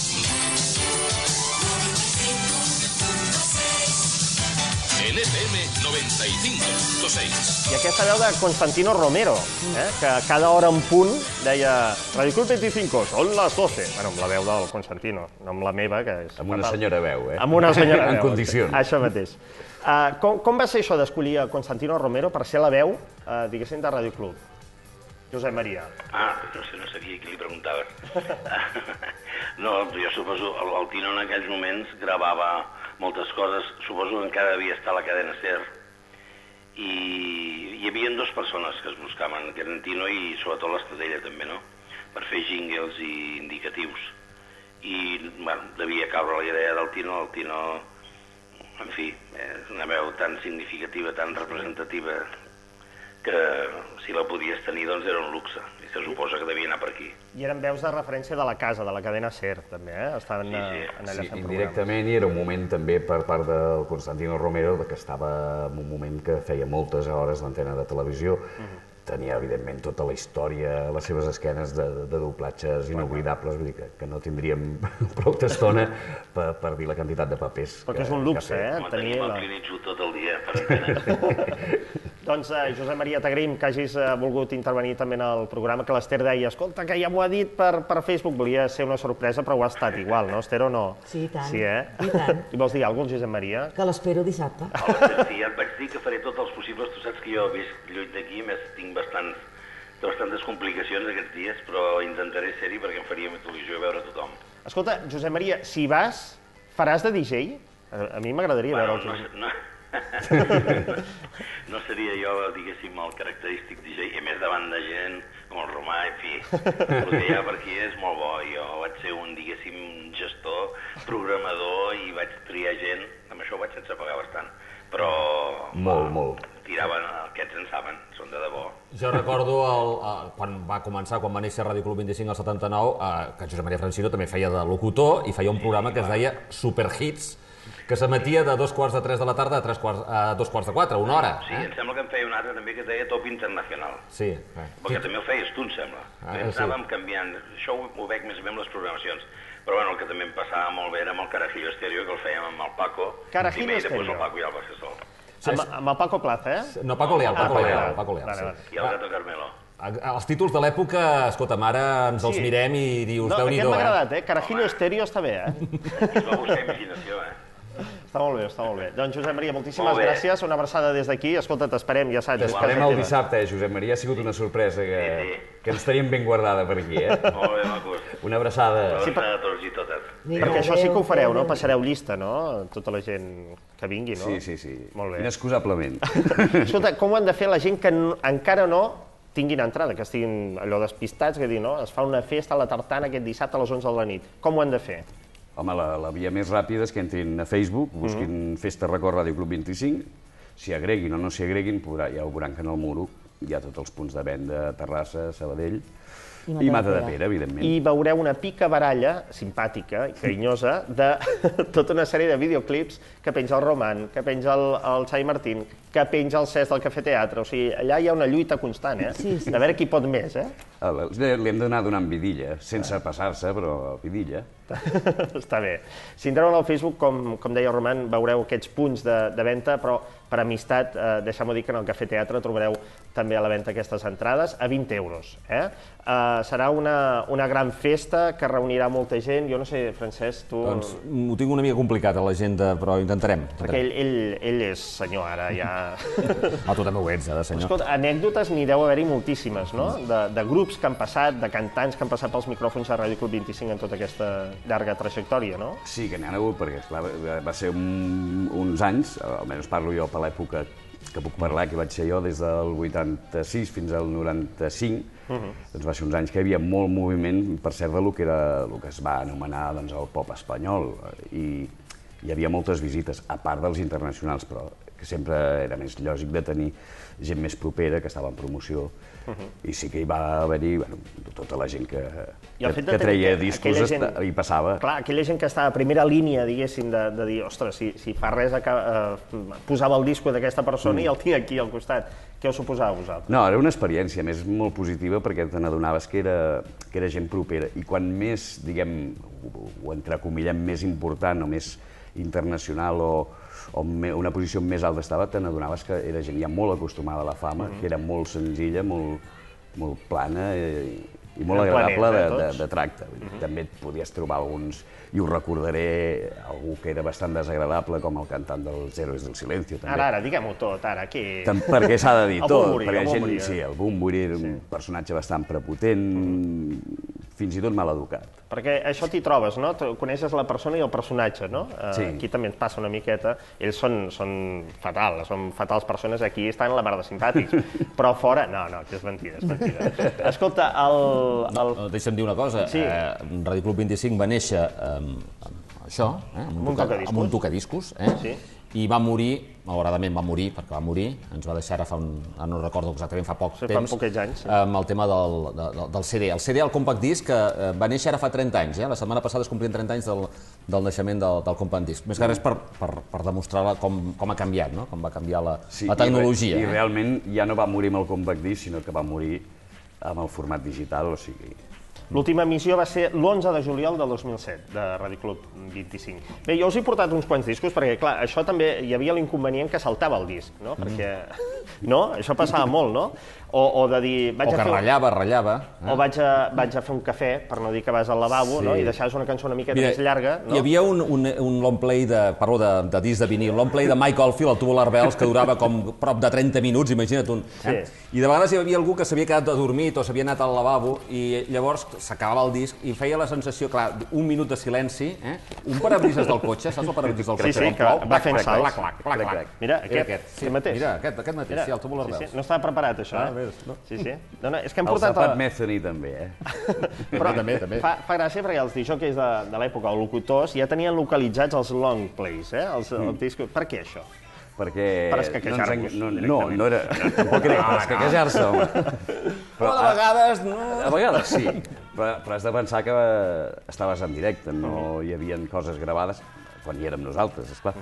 [SPEAKER 10] En F M noventa y cinco punto seis.
[SPEAKER 1] I aquesta veu de Constantino Romero, eh, que cada hora en punt deia Radio Club veinticinco, són les doce. Bueno, amb la veu del Constantino, no amb la meva, que és...
[SPEAKER 9] Amb una
[SPEAKER 1] fatal.
[SPEAKER 9] senyora veu, eh?
[SPEAKER 1] Amb una senyora veu.
[SPEAKER 9] En condicions.
[SPEAKER 1] Això mateix. Uh, com, com va ser això d'escollir a Constantino Romero per ser la veu, uh, diguéssim, de Radio Club? Josep Maria.
[SPEAKER 8] Ah, no sé, no sabia qui li preguntaves. No, jo suposo, el, el Tino en aquells moments gravava moltes coses, suposo que encara devia estar a la cadena SER, i hi havia dues persones que es buscaven, que eren Tino i sobretot l'Estadella també, no?, per fer jingles i indicatius. I, bueno, devia caure la idea del Tino, el Tino, en fi, és una veu tan significativa, tan representativa, que si la podies tenir, doncs era un luxe, i se suposa que devia anar per aquí.
[SPEAKER 1] I eren veus de referència de la casa, de la cadena SER, també, eh? Estaven sí, sí. en allà
[SPEAKER 9] sí,
[SPEAKER 1] fent
[SPEAKER 9] indirectament, i era un moment també per part del Constantino Romero, que estava en un moment que feia moltes hores d'antena de televisió, uh-huh. Tenia, evidentment, tota la història, les seves esquenes de, de doblatges inoblidables, vull dir que, que no tindríem prou estona per, per dir la quantitat de papers.
[SPEAKER 1] Perquè és un luxe, eh?
[SPEAKER 8] Home, tenim el Clinitxo tot el dia per antena.
[SPEAKER 1] Doncs, eh, Josep Maria, t'agraïm que hagis eh, volgut intervenir també en el programa, que l'Ester deia, escolta, que ja m'ho ha dit per, per Facebook, volia ser una sorpresa, però ho ha estat igual, no, Esther, o no?
[SPEAKER 5] Sí, i tant,
[SPEAKER 1] sí, eh?
[SPEAKER 5] i tant.
[SPEAKER 1] I vols dir alguna cosa, Josep Maria?
[SPEAKER 5] Que l'espero dissabte.
[SPEAKER 8] Sí, ja et vaig dir que faré tots els possibles, tu saps que jo visc lluny d'aquí, més tinc bastants, bastantes complicacions aquests dies, però intentaré ser-hi perquè em faria més il·lusió veure tothom.
[SPEAKER 1] Escolta, Josep Maria, si vas, faràs de D J? A, a mi m'agradaria
[SPEAKER 8] bueno,
[SPEAKER 1] veure el Josep.
[SPEAKER 8] No, no. No seria jo, diguéssim, el característic D J, i a més davant de gent com el Romà, en fi, el que hi ha per aquí és molt bo. Jo vaig ser un, diguéssim, gestor, programador, i vaig triar gent, amb això ho vaig sense pagar bastant, però...
[SPEAKER 9] Molt, molt.
[SPEAKER 8] Tiraven, aquests en saben, són de debò.
[SPEAKER 7] Jo recordo el, el, quan va començar, quan va néixer Ràdio Club vint-i-cinc al setanta-nou, eh, que Josep Maria Francino també feia de locutor i feia un programa que es deia Superhits, que s'emetia de dos quarts de tres de la tarda a, tres quarts, a dos quarts de quatre, una hora.
[SPEAKER 8] Sí, eh? Em sembla que en feia un altre també que es deia Top Internacional.
[SPEAKER 7] Sí. Eh.
[SPEAKER 8] Perquè sí. També ho feies tu, em sembla.
[SPEAKER 7] Ah,
[SPEAKER 8] Ens anàvem sí. canviant, això ho, ho veig més o menys les programacions. Però bueno, el que també em passava molt bé era amb el Carajillo Estéreo, que el fèiem amb el Paco.
[SPEAKER 1] Carajillo
[SPEAKER 8] Estéreo. I després el Paco ja el va ser sol.
[SPEAKER 1] Sí, amb, amb el Paco Plaza, eh?
[SPEAKER 7] No, Paco Leal, Paco
[SPEAKER 1] ah,
[SPEAKER 7] Leal. Paco Leal,
[SPEAKER 1] vale,
[SPEAKER 7] sí.
[SPEAKER 8] I el Gato Carmelo.
[SPEAKER 7] Els títols de l'època, escolta'm, ara ens els
[SPEAKER 1] Sí.
[SPEAKER 7] mirem i dius,
[SPEAKER 1] No,
[SPEAKER 7] Déu-n'hi-do,
[SPEAKER 1] aquest m'ha
[SPEAKER 7] eh?
[SPEAKER 1] agradat, eh? Carajillo Estéreo està bé, eh?
[SPEAKER 8] I es va buscar imaginació, eh?
[SPEAKER 1] Està molt bé, està molt bé. Doncs, Josep Maria, moltíssimes
[SPEAKER 8] Molt bé.
[SPEAKER 1] gràcies. Una abraçada des d'aquí. Escolta, t'esperem, ja saps.
[SPEAKER 9] T'esperem el dissabte, eh, Josep Maria. Ha sigut una sorpresa que,
[SPEAKER 8] Sí, sí.
[SPEAKER 9] que ens teníem ben guardada per aquí, eh?
[SPEAKER 8] Molt bé, macos.
[SPEAKER 9] Una abraçada.
[SPEAKER 8] Una abraçada a tots i totes.
[SPEAKER 5] Vinga,
[SPEAKER 1] Perquè això sí que ho
[SPEAKER 5] adéu,
[SPEAKER 1] fareu, no?
[SPEAKER 5] adéu.
[SPEAKER 1] Passareu llista, no? Tota la gent que vingui, no?
[SPEAKER 9] Sí, sí, sí.
[SPEAKER 1] Molt bé.
[SPEAKER 9] Inexcusablement.
[SPEAKER 1] Escolta, com ho han de fer la gent que n- encara no tinguin entrada, que estiguin allò despistats, que dir, no? Es fa una festa a la tartana aquest dissabte a les onze de la nit. Com ho han de fer?
[SPEAKER 9] Home, la, la via més ràpida és que entrin a Facebook, busquin
[SPEAKER 1] Mm-hmm.
[SPEAKER 9] Festa Record Ràdio Club vint-i-cinc, s'hi agreguin o no s'hi agreguin, podrà, ja ho veuran que en el muro hi ha tots els punts de venda, Terrassa, Sabadell i Mata de Pere, evidentment.
[SPEAKER 1] I veureu una picabaralla simpàtica, carinyosa, de tota una sèrie de videoclips que penja el Roman, que penja el, el Xavi Martín, que penja el Cesc del Cafè Teatre. O sigui, allà hi ha una lluita constant, eh?
[SPEAKER 5] Sí, sí,
[SPEAKER 1] de veure qui pot més, eh?
[SPEAKER 9] Li hem d'anar donant vidilla, sense passar-se, però vidilla.
[SPEAKER 1] Està bé. Si entreu al Facebook, com, com deia el Roman, veureu aquests punts de, de venda, però per amistat, eh, deixeu-me dir que en el Cafè Teatre trobareu també a la venda aquestes entrades a vint euros. Eh? Eh, serà una, una gran festa que reunirà molta gent. Jo no sé, Francesc, tu...
[SPEAKER 7] Doncs ho tinc una mica complicat a l'agenda, però intentarem.
[SPEAKER 1] Perquè ell, ell, ell és senyor, ara ja...
[SPEAKER 7] Ah, tu també ho ets, eh, de senyor.
[SPEAKER 1] Escolta, anècdotes n'hi deu haver-hi moltíssimes, no? De, de grups que han passat, de cantants que han passat pels micròfons de Ràdio Club vint-i-cinc en tota aquesta llarga trajectòria, no?
[SPEAKER 9] Sí, que n'hi ha hagut, perquè esclar, va ser un, uns anys, almenys parlo jo per l'època que puc parlar, que vaig ser jo des del vuitanta-sis fins al noranta-cinc, uh-huh. doncs va ser uns anys que hi havia molt moviment, per cert, del que era el que es va anomenar doncs, el pop espanyol, i hi havia moltes visites, a part dels internacionals, però que sempre era més lògic de tenir gent més propera que estava en promoció, uh-huh. i sí que hi va haver-hi bueno, tota la gent que, que, que treia discos gent, i passava.
[SPEAKER 1] Clar, aquella gent que estava a primera línia, diguéssim, de, de dir, ostres, si, si fa res, acaba, eh, posava el disco d'aquesta persona mm. i el tinc aquí al costat. Què us suposava vosaltres?
[SPEAKER 9] No, era una experiència més molt positiva perquè te n'adonaves que, era, que era gent propera. I quan més, diguem, ho entrecomillem, més important o més internacional o o una posició més alta estava, te n'adonaves que era gent ja molt acostumada a la fama, mm-hmm. que era molt senzilla, molt, molt plana i, i molt
[SPEAKER 1] era
[SPEAKER 9] agradable
[SPEAKER 1] planeta,
[SPEAKER 9] de, de, de tracte. Mm-hmm. També et podies trobar alguns, i ho recordaré, algú que era bastant desagradable, com el cantant dels Héroes del Silencio. També.
[SPEAKER 1] Ara, ara, diguem-ho tot, ara, aquí...
[SPEAKER 9] Perquè s'ha de dir
[SPEAKER 1] el
[SPEAKER 9] tot,
[SPEAKER 1] Bumburi,
[SPEAKER 9] perquè
[SPEAKER 1] el
[SPEAKER 9] gent,
[SPEAKER 1] Bumburi,
[SPEAKER 9] sí, el Bumburi era un sí. personatge bastant prepotent, mm. fins i tot mal educat.
[SPEAKER 1] Perquè això t'hi trobes, no? Coneixes la persona i el personatge, no?
[SPEAKER 9] Sí.
[SPEAKER 1] Aquí també ens passa una miqueta. Ells són, són fatals, són fatals persones, aquí estan la mar de simpàtics. Però fora... No, no, que és mentida, és mentida. Escolta, el... el...
[SPEAKER 7] No, deixa'm dir una cosa.
[SPEAKER 1] Sí.
[SPEAKER 7] Eh, Ràdio Club vint-i-cinc va néixer amb, amb això, eh? amb, un toca, amb un tocadiscos, eh?
[SPEAKER 1] Sí.
[SPEAKER 7] I va morir, malauradament va morir, perquè va morir, ens va deixar ara fa un... no recordo exactament, fa poc
[SPEAKER 1] sí,
[SPEAKER 7] temps,
[SPEAKER 1] fa poquets anys, sí.
[SPEAKER 7] amb el tema del, del, del C D. El C D, el compact disc, que va néixer ara fa trenta anys, eh? La setmana passada es complien trenta anys del, del naixement del, del compact disc. Més que res per, per, per demostrar com, com ha canviat, no? Com va canviar la,
[SPEAKER 9] sí,
[SPEAKER 7] la tecnologia.
[SPEAKER 9] I, re, I realment ja no va morir amb el compact disc, sinó que va morir amb el format digital, o sigui...
[SPEAKER 1] L'última emissió va ser l'onze de juliol del dos mil set, de Ràdio Club vint-i-cinc. Bé, jo us he portat uns quants discos, perquè, clar, això també hi havia l'inconvenient que saltava el disc, no? Perquè, no? Això passava molt, no? O, o de dir... Vaig
[SPEAKER 7] o que
[SPEAKER 1] a fer...
[SPEAKER 7] ratllava, ratllava.
[SPEAKER 1] Eh? O vaig a, vaig a fer un cafè, per no dir que vas al lavabo, sí. no? I deixaves una cançó una miqueta Mira, més llarga, no?
[SPEAKER 7] Hi havia un, un, un long play de... Parlo de, de disc de vinil, long play de Mike Oldfield, el Tubular Bells, que durava com prop de trenta minuts, imagina't un. Eh? Sí. I de vegades hi havia algú que s'havia quedat adormit o s'havia anat al lavabo i llavors s'acabava el disc i feia la sensació, clar, un minut de silenci, eh? Un parabrises del cotxe, saps el parabrises del cotxe?
[SPEAKER 1] Sí, sí, que va fent salts.
[SPEAKER 7] Clac, clac, clac.
[SPEAKER 1] Mira, aquest, sí, mateix.
[SPEAKER 7] Mira, aquest, aquest mateix, sí, el Tubular Bells.
[SPEAKER 1] No estava preparat, això, eh? Sí, sí. No, no, és que hem portat...
[SPEAKER 9] El Zapat Metheny també, eh?
[SPEAKER 1] Però també, també. Fa, fa gràcia perquè els disjòqueis de, de l'època, els locutors, ja tenien localitzats els long plays, eh? Els, mm. el disc... Per què això?
[SPEAKER 9] Perquè...
[SPEAKER 1] Per escaquejar-vos,
[SPEAKER 9] no, no, no era... Tampoc era per escaquejar-se, home.
[SPEAKER 7] Però de vegades no...
[SPEAKER 9] A vegades sí, però, però has de pensar que estaves en directe, no hi havia coses gravades, quan hi érem nosaltres, esclar.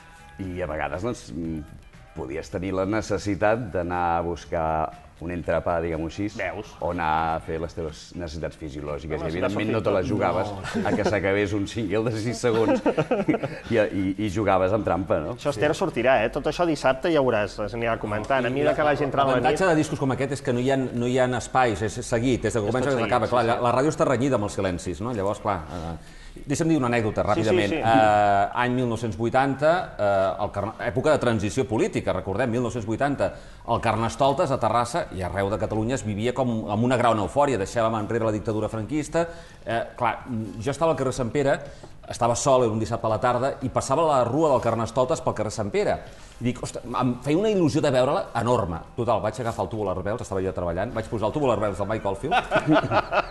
[SPEAKER 9] I a vegades, doncs, podies tenir la necessitat d'anar a buscar un entrepà, diguem-ho així,
[SPEAKER 1] Veus?
[SPEAKER 9] o anar a fer les teves necessitats fisiològiques. I, evidentment, no te les jugaves no. a que s'acabés un single de sis segons i, i, i jugaves amb trampa, no?
[SPEAKER 1] Això, Esther, sortirà, eh? Tot això dissabte ja veuràs, s'anirà comentant. A mesura que vagi entrant la nit...
[SPEAKER 7] L'avantatge de discos com aquest és que no hi ha, no hi ha espais, és seguit, des de que comença que s'acaba. Clar, la, la ràdio està renyida amb els silencis, no? Llavors, clar... Eh, deixa'm dir una anècdota, ràpidament.
[SPEAKER 1] Sí, sí, sí.
[SPEAKER 7] Eh, any mil nou-cents vuitanta, eh, el carna... època de transició política, recordem, mil nou-cents vuitanta, el Carnestoltes a Terrassa i arreu de Catalunya es vivia com amb una gran eufòria, deixàvem enrere la dictadura franquista. Eh, clar, jo estava al carrer Sant Pere, estava sol, era un dissabte a la tarda, i passava la rua del Carnestoltes pel carrer Sant Pere. I dic, ostres, em feia una il·lusió de veure-la enorme. Total, vaig agafar el Tubular Bells, estava jo treballant, vaig posar el Tubular Bells del Mike Oldfield,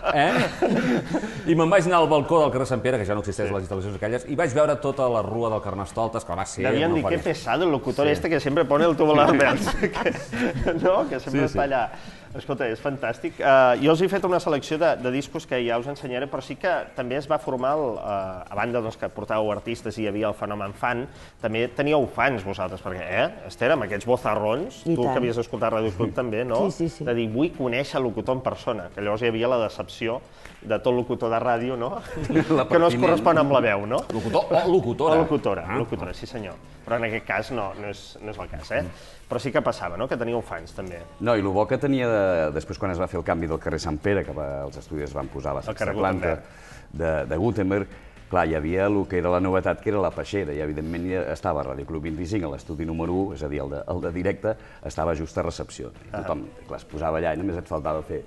[SPEAKER 7] eh? I me'n vaig anar al balcó del carrer Sant Pere, que ja no existeix les instal·lacions aquelles, i vaig veure tota la rua del Carnestoltes, que va ser...
[SPEAKER 1] Devien dir, que pesado el locutor este que sempre pone el Tubular Bells, no? Que sempre està allà. Escolta, és fantàstic. Uh, jo us he fet una selecció de, de discos que ja us ensenyaré, però sí que també es va formar, el, uh, a banda doncs, que portàveu artistes i hi havia el fenomen fan, també teníeu fans vosaltres, perquè, eh, Esther, amb aquests bozarrons,
[SPEAKER 5] I
[SPEAKER 1] tu
[SPEAKER 5] tant.
[SPEAKER 1] que havies escoltat Ràdio Club també, no?
[SPEAKER 5] Sí, sí, sí.
[SPEAKER 1] De dir, vull conèixer el locutor en persona, que llavors hi havia la decepció de tot locutor de ràdio, no? Que no es correspon amb la veu, no?
[SPEAKER 7] Locutor o locutora.
[SPEAKER 1] O locutora, ah. locutora, sí senyor. Però en aquest cas no, no, és, no és el cas, eh? Però sí que passava, no?, que teníeu fans, també.
[SPEAKER 9] No, i el bo que tenia, de, després quan es va fer el canvi del carrer Sant Pere, que va, els estudis es van posar a la sexta planta de, de Gutenberg, clar, hi havia el que era la novetat, que era la peixera, i evidentment ja estava a Ràdio Club vint-i-cinc, a l'estudi número u, és a dir, el de, el de directe, estava just a recepció. I tothom, clar, es posava allà i només et faltava fer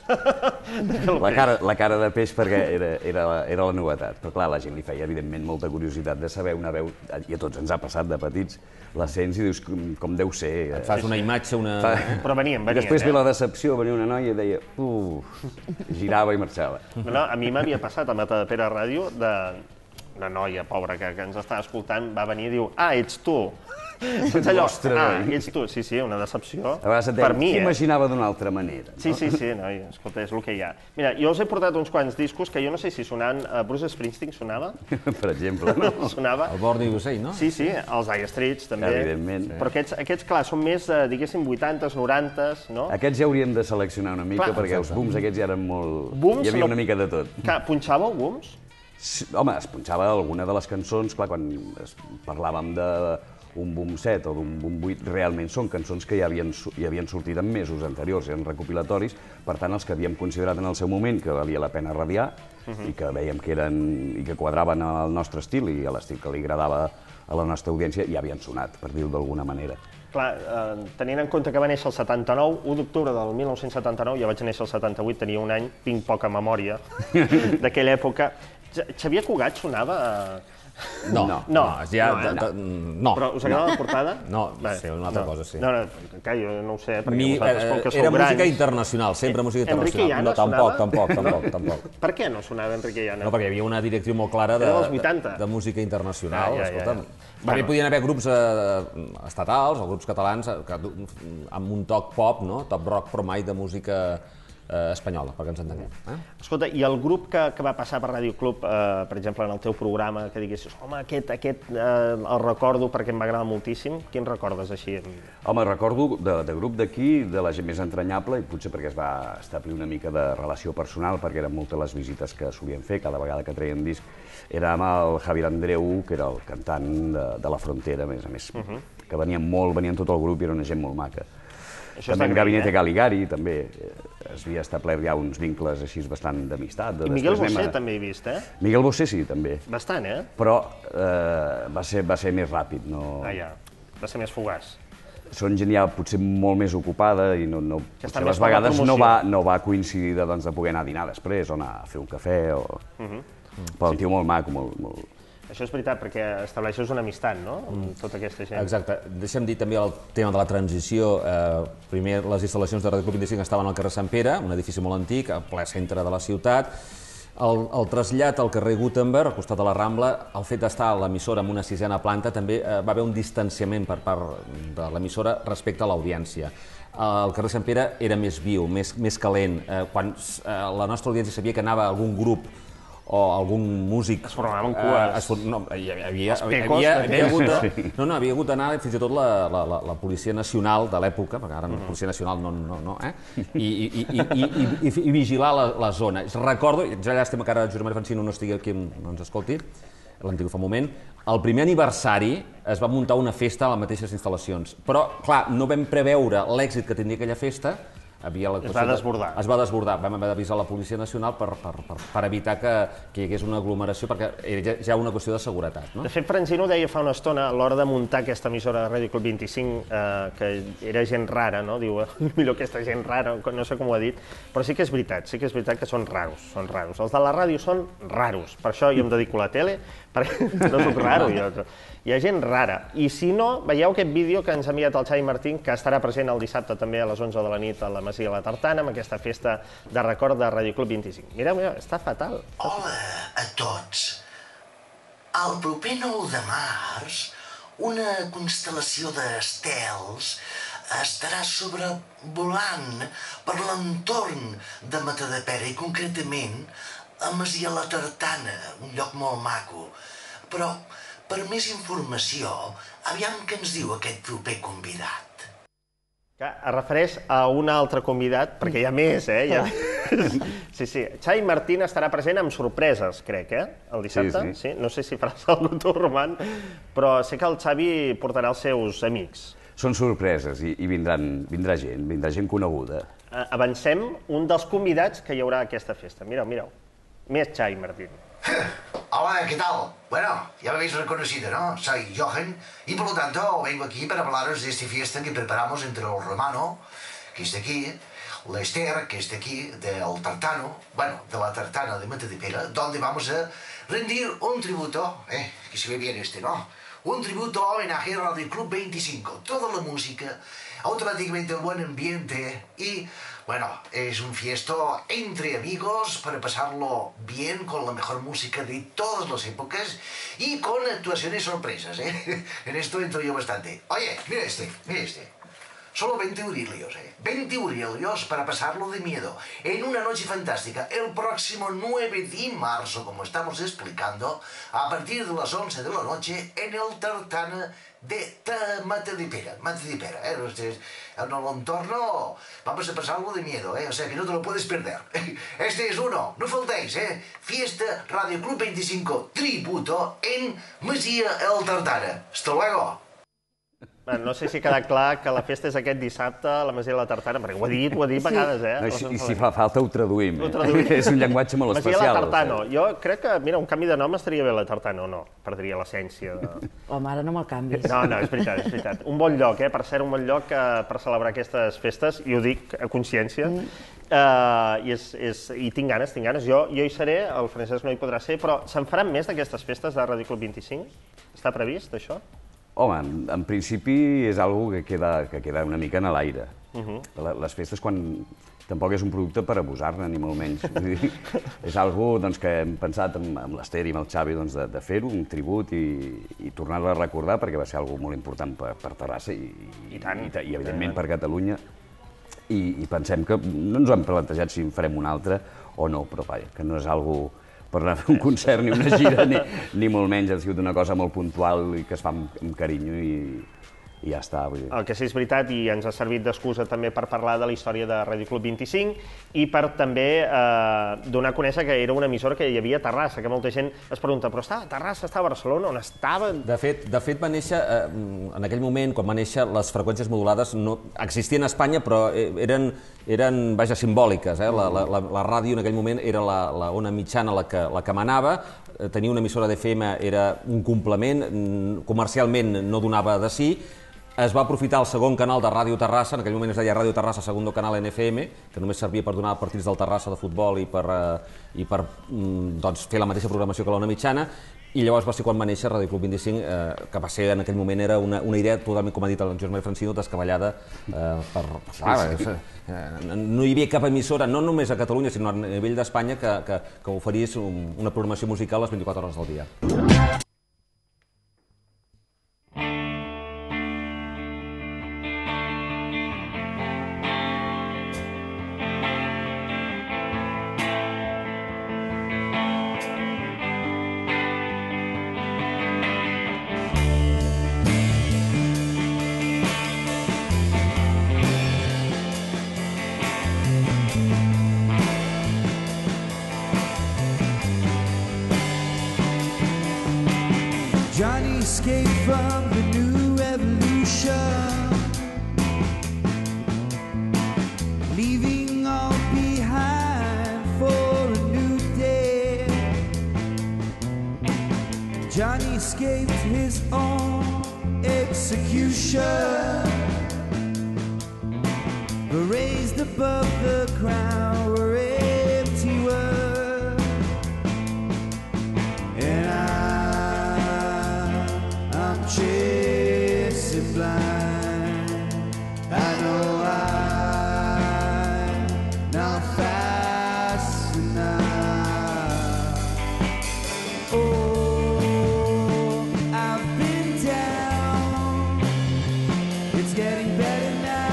[SPEAKER 9] la cara, la cara de peix perquè era, era, era la novetat. Però clar, la gent li feia evidentment molta curiositat de saber una veu, i a tots ens ha passat de petits, la sents i dius com, com deu ser.
[SPEAKER 7] Et fas una imatge, una...
[SPEAKER 1] Fa... Però venien, venien,
[SPEAKER 9] Després
[SPEAKER 1] eh?
[SPEAKER 9] ve la decepció, venia una noia i deia, uf, girava i marxava.
[SPEAKER 1] No, a mi m'havia passat a Matadepera Ràdio de una noia pobra que, que ens estava escoltant, va venir i diu, ah, ets tu. Doncs allò, ah, ets tu, sí, sí, una decepció per mi, eh?
[SPEAKER 9] Imaginava d'una altra manera.
[SPEAKER 1] Sí, sí, sí, no, escolta, és el que hi ha. Mira, jo us he portat uns quants discos que jo no sé si sonaven... Bruce Springsteen sonava?
[SPEAKER 9] Per exemple, no?
[SPEAKER 1] Sonava.
[SPEAKER 7] El Born U S A, no?
[SPEAKER 1] Sí, sí, els Dire Straits, també.
[SPEAKER 9] Evidentment.
[SPEAKER 1] Però aquests, aquests, clar, són més, diguéssim, vuitantes, norantes, no?
[SPEAKER 9] Aquests ja hauríem de seleccionar una mica,
[SPEAKER 1] Clar,
[SPEAKER 9] perquè els booms aquests ja eren molt...
[SPEAKER 1] Booms,
[SPEAKER 9] hi havia
[SPEAKER 1] no...
[SPEAKER 9] una mica de tot.
[SPEAKER 1] Clar, punxàveu booms?
[SPEAKER 9] Sí, home, es punxava alguna de les cançons, clar, quan es parlàvem de un boom set o d'un boom vuit, realment són cançons que ja havien, ja havien sortit en mesos anteriors, eren recopilatoris, per tant, els que havíem considerat en el seu moment que valia la pena radiar uh-huh. i que veiem que eren i que quadraven al nostre estil i a l'estil que li agradava a la nostra audiència, ja havien sonat, per dir-ho d'alguna manera.
[SPEAKER 1] Clar, eh, tenint en compte que va néixer el setanta-nou, u d'octubre del mil nou-cents setanta-nou, jo vaig néixer el setanta-vuit, tenia un any, tinc poca memòria d'aquella època. Xavier Cugat sonava...
[SPEAKER 7] No,
[SPEAKER 1] no,
[SPEAKER 7] no, ja,
[SPEAKER 1] no, eh?
[SPEAKER 7] no.
[SPEAKER 1] Però us agrada la portada?
[SPEAKER 7] No, no sé, una altra cosa, sí.
[SPEAKER 1] No, no, clar, jo no ho sé, perquè
[SPEAKER 7] Mi,
[SPEAKER 1] vosaltres, com que sou
[SPEAKER 7] era
[SPEAKER 1] grans...
[SPEAKER 7] música internacional, sempre música internacional.
[SPEAKER 1] Enrique Llana
[SPEAKER 7] no, tampoc,
[SPEAKER 1] sonava?
[SPEAKER 7] tampoc, tampoc, tampoc.
[SPEAKER 1] Per què no sonava Enrique Llana?
[SPEAKER 7] No, perquè hi havia una directriu molt clara de,
[SPEAKER 1] Era dels vuitanta.
[SPEAKER 7] de, de música internacional,
[SPEAKER 1] ja, ja,
[SPEAKER 7] escolta'm.
[SPEAKER 1] ja, ja.
[SPEAKER 7] També bueno. podien haver grups eh, estatals o grups catalans eh, que, amb un toc pop, no? Top rock, però mai de música eh, espanyola, perquè ens entenguem. Eh?
[SPEAKER 1] Escolta, i el grup que, que va passar per Ràdio Club, eh, per exemple, en el teu programa, que diguessis, home, aquest, aquest eh, el recordo perquè em va agradar moltíssim, quin recordes així?
[SPEAKER 9] Home, recordo de, de grup d'aquí, de la gent més entranyable, i potser perquè es va establir una mica de relació personal, perquè eren moltes les visites que solien fer, cada vegada que treien disc, era amb el Javier Andreu, que era el cantant de, de La Frontera, a més a més, uh -huh. que venien molt, venien tot el grup i era una gent molt maca. Això també en Gabinete eh? Galigari, també es havia establert ja uns vincles així bastant d'amistat.
[SPEAKER 1] I Miguel Bosé a... també he vist, eh?
[SPEAKER 9] Miguel Bosé sí, també.
[SPEAKER 1] Bastant, eh?
[SPEAKER 9] Però eh, va, ser, va ser més ràpid, no...
[SPEAKER 1] Ah, ja. Va ser més fugaç.
[SPEAKER 9] Són gent ja potser molt més ocupada i no, no, potser les vegades no va, no va coincidir de, doncs, de poder anar a dinar després o anar a fer un cafè o... Uh -huh. Però un tio molt maco, molt, molt...
[SPEAKER 1] Això és veritat, perquè estableixes una amistat, no?, amb tota aquesta gent.
[SPEAKER 7] Exacte. Deixa'm dir també el tema de la transició. Eh, primer, les instal·lacions de Ràdio Club vint-i-cinc estaven al carrer Sant Pere, un edifici molt antic, a ple centre de la ciutat. El, el trasllat al carrer Gutenberg, al costat de la Rambla, el fet d'estar a l'emissora en una sisena planta, també eh, va haver un distanciament per part de l'emissora respecte a l'audiència. El carrer Sant Pere era més viu, més, més calent. Eh, quan eh, la nostra audiència sabia que anava algun grup o algun músic...
[SPEAKER 1] Es formaven cues.
[SPEAKER 7] Eh, es, no, hi havia, havia, havia, havia hagut de, no, no, havia hagut d'anar fins i tot la, la, la, la Policia Nacional de l'època, perquè ara la Policia Nacional no, no, no, eh? I, i, i, i, i, i, i vigilar la, la zona. Recordo, ja llàstima que ara Josep Maria Francino no estigui aquí, no ens escolti, l'antic fa un moment, el primer aniversari es va muntar una festa a les mateixes instal·lacions, però, clar, no vam preveure l'èxit que tindria aquella festa. Havia
[SPEAKER 1] es va desbordar.
[SPEAKER 7] Es va desbordar. Vam haver d'avisar la Policia Nacional per, per, per, per evitar que, que hi hagués una aglomeració, perquè era ja una qüestió de seguretat. No?
[SPEAKER 1] De fet, Francino deia fa una estona, a l'hora de muntar aquesta emissora de Ràdio Club vint-i-cinc, eh, que era gent rara, no? Diu, millor aquesta gent rara, no sé com ho ha dit, però sí que és veritat, sí que és veritat que són raros, són raros. Els de la ràdio són raros, per això jo em dedico a la tele, perquè no soc raro, jo. Hi ha gent rara. I si no, veieu aquest vídeo que ens ha enviat el Xavi Martín, que estarà present el dissabte també a les onze de la nit a la Masia de la Tartana, amb aquesta festa de record de Ràdio Club vint-i-cinc. Mireu, mireu, està fatal.
[SPEAKER 11] Hola a tots. El proper nou de març, una constel·lació d'estels estarà sobrevolant per l'entorn de Matadepera i concretament a Masia la Tartana, un lloc molt maco. Però, per més informació, aviam què ens diu aquest proper convidat.
[SPEAKER 1] Es refereix a un altre convidat, perquè hi ha més, eh? Sí, sí. Xavi Martín estarà present amb sorpreses, crec, eh? El dissabte. Sí, sí. No sé si faràs alguna cosa, Roman, però sé que el Xavi portarà els seus amics.
[SPEAKER 9] Són sorpreses i vindrà gent, vindrà gent coneguda.
[SPEAKER 1] Avancem un dels convidats que hi haurà a aquesta festa. Mireu, mireu. Més Xavi Martín.
[SPEAKER 11] Hola, ¿qué tal? Bueno, ya me habéis reconocido, ¿no? Soy Johan y por lo tanto vengo aquí para hablaros de esta fiesta que preparamos entre el Romano, que es de aquí, la Esther, que es de aquí, del Tartano, bueno, de la Tartana de Matadepera, donde vamos a rendir un tributo, eh, que se ve bien este, ¿no? Un tributo homenaje al Radio Club veinticinco. Toda la música, automáticamente el buen ambiente y, bueno, es un fiesto entre amigos para pasarlo bien con la mejor música de todas las épocas y con actuaciones sorpresas, ¿eh? En esto entro yo bastante. Oye, mira este, mira este. Solo veinte eurilios, ¿eh? veinte eurilios para pasarlo de miedo. En una noche fantástica, el próximo nueve de marzo, como estamos explicando, a partir de las once de la noche, en el Tartana de Matadepera. Matadepera, ¿eh? Ustedes, en el entorno vamos a pasarlo de miedo, ¿eh? O sea que no te lo puedes perder. Este es uno, no faltéis, ¿eh? Fiesta Radio Club veinticinco, tributo en Masia el Tartana. Hasta luego.
[SPEAKER 1] No sé si ha quedat clar que la festa és aquest dissabte a la Masia de la Tartana, perquè ho ha dit, ho ha dit vegades, eh?
[SPEAKER 9] I si fa falta ho traduïm. És un llenguatge molt especial.
[SPEAKER 1] Masia de la Tartana. Jo crec que, mira, un canvi de nom estaria bé la Tartana, o no? Perdria l'essència de...
[SPEAKER 5] Home, ara no me'l canvis.
[SPEAKER 1] No, no, és veritat, és veritat. Un bon lloc, eh? Per ser un bon lloc per celebrar aquestes festes, i ho dic a consciència, i tinc ganes, tinc ganes. Jo hi seré, el Francesc no hi podrà ser, però se'n faran més d'aquestes festes de Radio Club vint-i-cinc? Està previst, això?
[SPEAKER 9] Home, en principi és algo que queda, que queda una mica en l'aire. Les festes, quan tampoc és un producte per abusar-ne, ni molt menys. És algo doncs, que hem pensat amb l'Ester i amb el Xavi doncs, de, de fer-ho, un tribut i, i tornar-lo a recordar, perquè va ser algo molt important per, per Terrassa i, I, tant. i, i evidentment per Catalunya. I, I pensem que no ens ho hem plantejat si en farem un altre o no, però vaja, que no és algo per anar a fer un concert ni una gira, ni, ni molt menys. Ha sigut una cosa molt puntual i que es fa amb, amb carinyo i, i ja està. Vull dir.
[SPEAKER 1] El que sí és veritat, i ens ha servit d'excusa també per parlar de la història de Radio Club vint-i-cinc i per també eh, donar a conèixer que era una emissora que hi havia a Terrassa, que molta gent es pregunta, però estava a Terrassa, estava a Barcelona, on estava?
[SPEAKER 7] De fet, de fet va néixer, eh, en aquell moment, quan va néixer, les freqüències modulades no existien a Espanya, però eren, eren vaja, simbòliques. Eh? La, la, la, la ràdio en aquell moment era la, la ona mitjana la que, la que manava, tenir una emissora d'F M era un complement, comercialment no donava de sí. Es va aprofitar el segon canal de Ràdio Terrassa, en aquell moment es deia Ràdio Terrassa, segundo canal en F M, que només servia per donar partits del Terrassa de futbol i per, eh, i per doncs, fer la mateixa programació que l'ona mitjana, i llavors va ser quan va néixer Radio Club vint-i-cinc, eh, que va ser en aquell moment era una, una idea totalment, com ha dit el Josep Maria Francino, descabellada eh, per... Ah, eh, no hi havia cap emissora, no només a Catalunya, sinó a nivell d'Espanya, que, que, que oferís un, una programació musical les vint-i-quatre hores del dia.
[SPEAKER 12] Johnny escaped from the new revolution, leaving all behind for a new day. Johnny escaped his own execution, but raised above the crown were empty words. And I chasing blind, I know I'm not fast enough. Oh, I've been down, it's getting better now.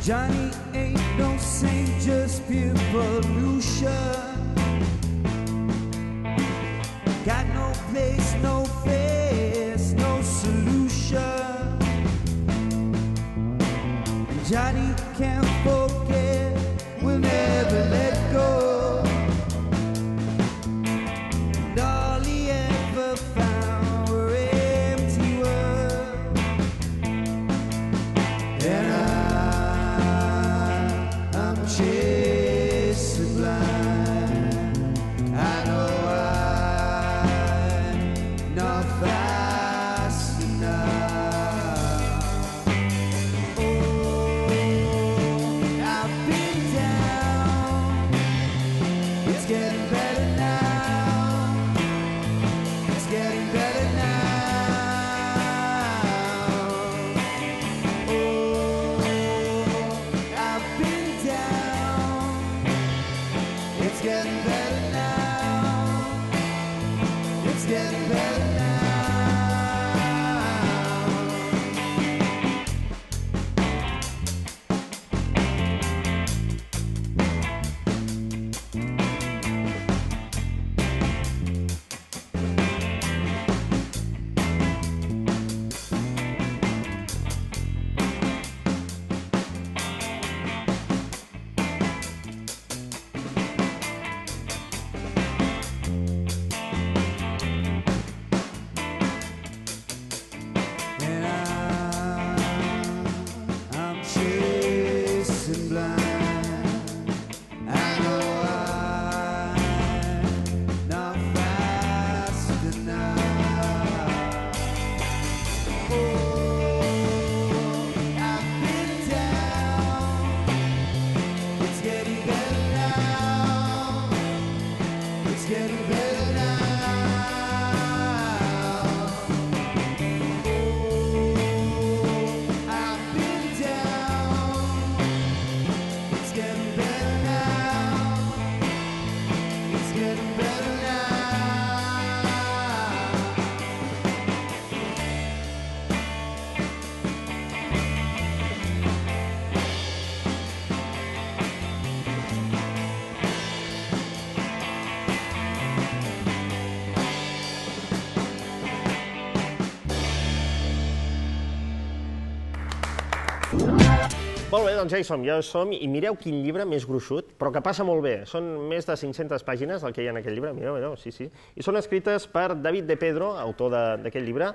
[SPEAKER 12] Johnny ain't no saint, just pure pollution. Got no place, no face, no solution. Johnny can't forget, will never let go. And all he ever found were empty words. And I, I'm chasing blind. I know I'm not fast enough.
[SPEAKER 1] Molt bé, doncs ja hi som, ja hi som, i mireu quin llibre més gruixut, però que passa molt bé. Són més de cinc-centes pàgines el que hi ha en aquest llibre, mireu, mireu, sí, sí. I són escrites per David de Pedro, autor d'aquest llibre,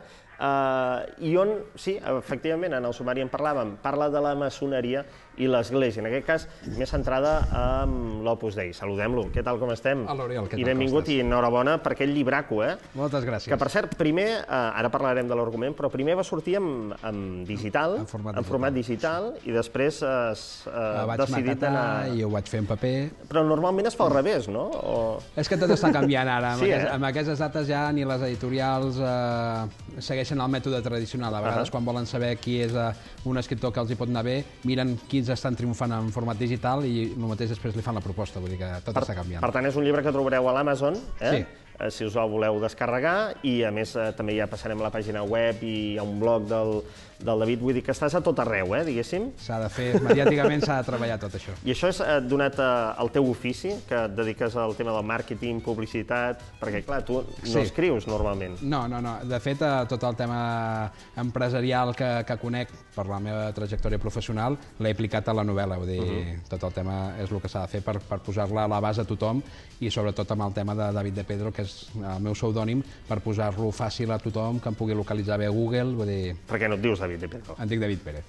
[SPEAKER 1] i on, sí, efectivament, en el sumari en parlàvem, parla de la maçoneria i l'Església, en aquest cas més centrada en l'Opus Dei. Saludem-lo, què tal, com estem?
[SPEAKER 13] Hola, Oriol, què tal,
[SPEAKER 1] I benvingut i enhorabona per aquest llibraco, eh?
[SPEAKER 13] Moltes gràcies.
[SPEAKER 1] Que, per cert, primer, ara parlarem de l'argument, però primer va sortir en digital, en format digital, i després has decidit anar...
[SPEAKER 13] i ho vaig fer en paper.
[SPEAKER 1] Però normalment es fa al revés, no?
[SPEAKER 13] És que tot està canviant ara. Amb aquestes dates ja ni les editorials segueixen el mètode tradicional. A vegades, quan volen saber qui és un escriptor que els hi pot anar bé, miren quins estan triomfant en format digital i el mateix després li fan la proposta, vull dir que tot està canviant.
[SPEAKER 1] Per tant, és un llibre que trobareu a l'Amazon, eh? Si us el voleu descarregar, i a més també ja passarem a la pàgina web i hi ha un blog del David, vull dir que estàs a tot arreu, eh, diguéssim.
[SPEAKER 13] S'ha de fer, mediàticament s'ha de treballar tot això.
[SPEAKER 1] I això és donat al teu ofici, que et dediques al tema del màrqueting, publicitat, perquè clar, tu no escrius normalment.
[SPEAKER 13] No, no, no. De fet, tot el tema empresarial que conec per la meva trajectòria professional l'he aplicat a la novel·la, vull dir, tot el tema és el que s'ha de fer per posar-la a l'abast a tothom i sobretot amb el tema de David de Pedro, que és el meu pseudònim, per posar-lo fàcil a tothom, que em pugui localitzar bé a Google, vull dir...
[SPEAKER 1] Per què no et dius David de Pedro?
[SPEAKER 13] Em dic David Pérez.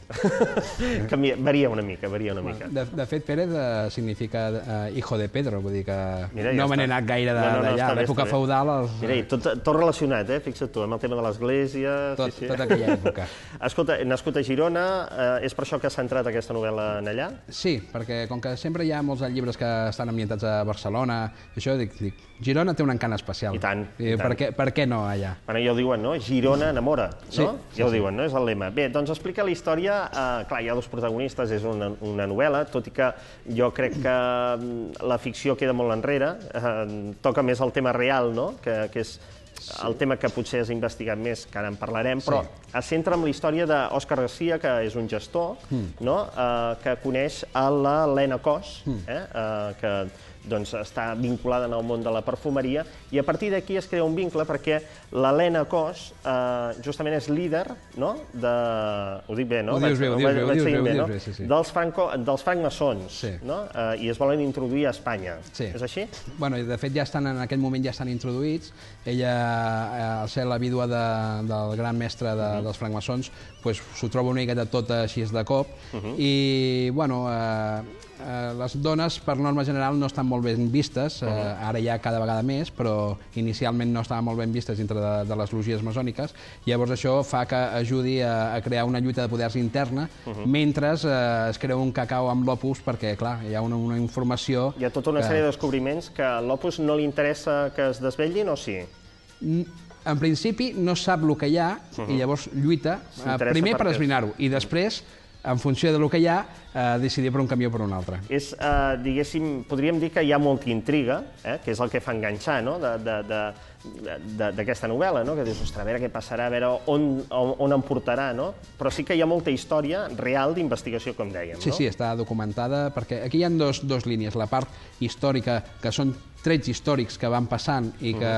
[SPEAKER 1] Varia una mica, varia una mica.
[SPEAKER 13] De fet, Pérez significa hijo de Pedro, vull dir que no me n'he anat gaire d'allà, a l'època feudal...
[SPEAKER 1] Mira, i tot relacionat, eh, fixa't tu, amb el tema de l'església...
[SPEAKER 13] Tota aquella època.
[SPEAKER 1] Escolta, nascut a Girona, és per això que has centrat aquesta novel·la en allà?
[SPEAKER 13] Sí, perquè com que sempre hi ha molts llibres que estan ambientats a Barcelona, això dic, Girona té un encant especial. especial.
[SPEAKER 1] I tant,
[SPEAKER 13] I
[SPEAKER 1] i tant.
[SPEAKER 13] per, què, per què no allà?
[SPEAKER 1] Bueno, ja ho diuen, no? Girona enamora, no?
[SPEAKER 13] Sí, sí,
[SPEAKER 1] ja ho
[SPEAKER 13] sí.
[SPEAKER 1] diuen, no? És el lema. Bé, doncs explica la història. Eh, clar, hi ha dos protagonistes, és una, una novel·la, tot i que jo crec que la ficció queda molt enrere. Eh, toca més el tema real, no? Que, que és el tema que potser has investigat més, que ara en parlarem, però es centra en la història d'Òscar Garcia, que és un gestor, no? eh, que coneix a l'Helena Cos, eh? eh, que doncs, està vinculada en el món de la perfumeria, i a partir d'aquí es crea un vincle perquè l'Helena Cos eh, justament és líder, no? de... Ho dic bé, no?
[SPEAKER 13] Ho dius bé, ho dius bé, ho dius bé, ho dius bé, sí, sí.
[SPEAKER 1] Dels, franco... dels francmaçons,
[SPEAKER 13] Sí.
[SPEAKER 1] no? eh, i es volen introduir a Espanya.
[SPEAKER 13] Sí.
[SPEAKER 1] És així?
[SPEAKER 13] Bueno, de fet, ja estan, en aquell moment ja estan introduïts. Ella, eh, al ser la vídua de, del gran mestre de, dels francmaçons, pues, s'ho troba una miqueta tot així de cop. I, bueno, eh, eh, les dones, per norma general, no estan molt ben vistes. Eh, ara ja cada vegada més, però inicialment no estaven molt ben vistes dintre de, de les logies masòniques. Llavors això fa que ajudi a, a crear una lluita de poders interna, mentre eh, es crea un cacau amb l'Opus, perquè, clar, hi ha una, una informació...
[SPEAKER 1] Hi ha tota una
[SPEAKER 13] que...
[SPEAKER 1] sèrie de descobriments que a l'Opus no li interessa que es desvetllin, o sí?
[SPEAKER 13] En principi no sap el que hi ha i llavors lluita, eh, primer per esbrinar-ho, i després, en funció del que hi ha, eh, decidir per un camí o per un altre.
[SPEAKER 1] És, eh, diguéssim, podríem dir que hi ha molta intriga, eh, que és el que fa enganxar, no?, d'aquesta novel·la, no?, que dius, ostres, a veure què passarà, a veure on, on, on em portarà, no? Però sí que hi ha molta història real d'investigació, com dèiem, no?
[SPEAKER 13] Sí, sí, està documentada, perquè aquí hi ha dos, dos línies, la part històrica, que són trets històrics que van passant i que...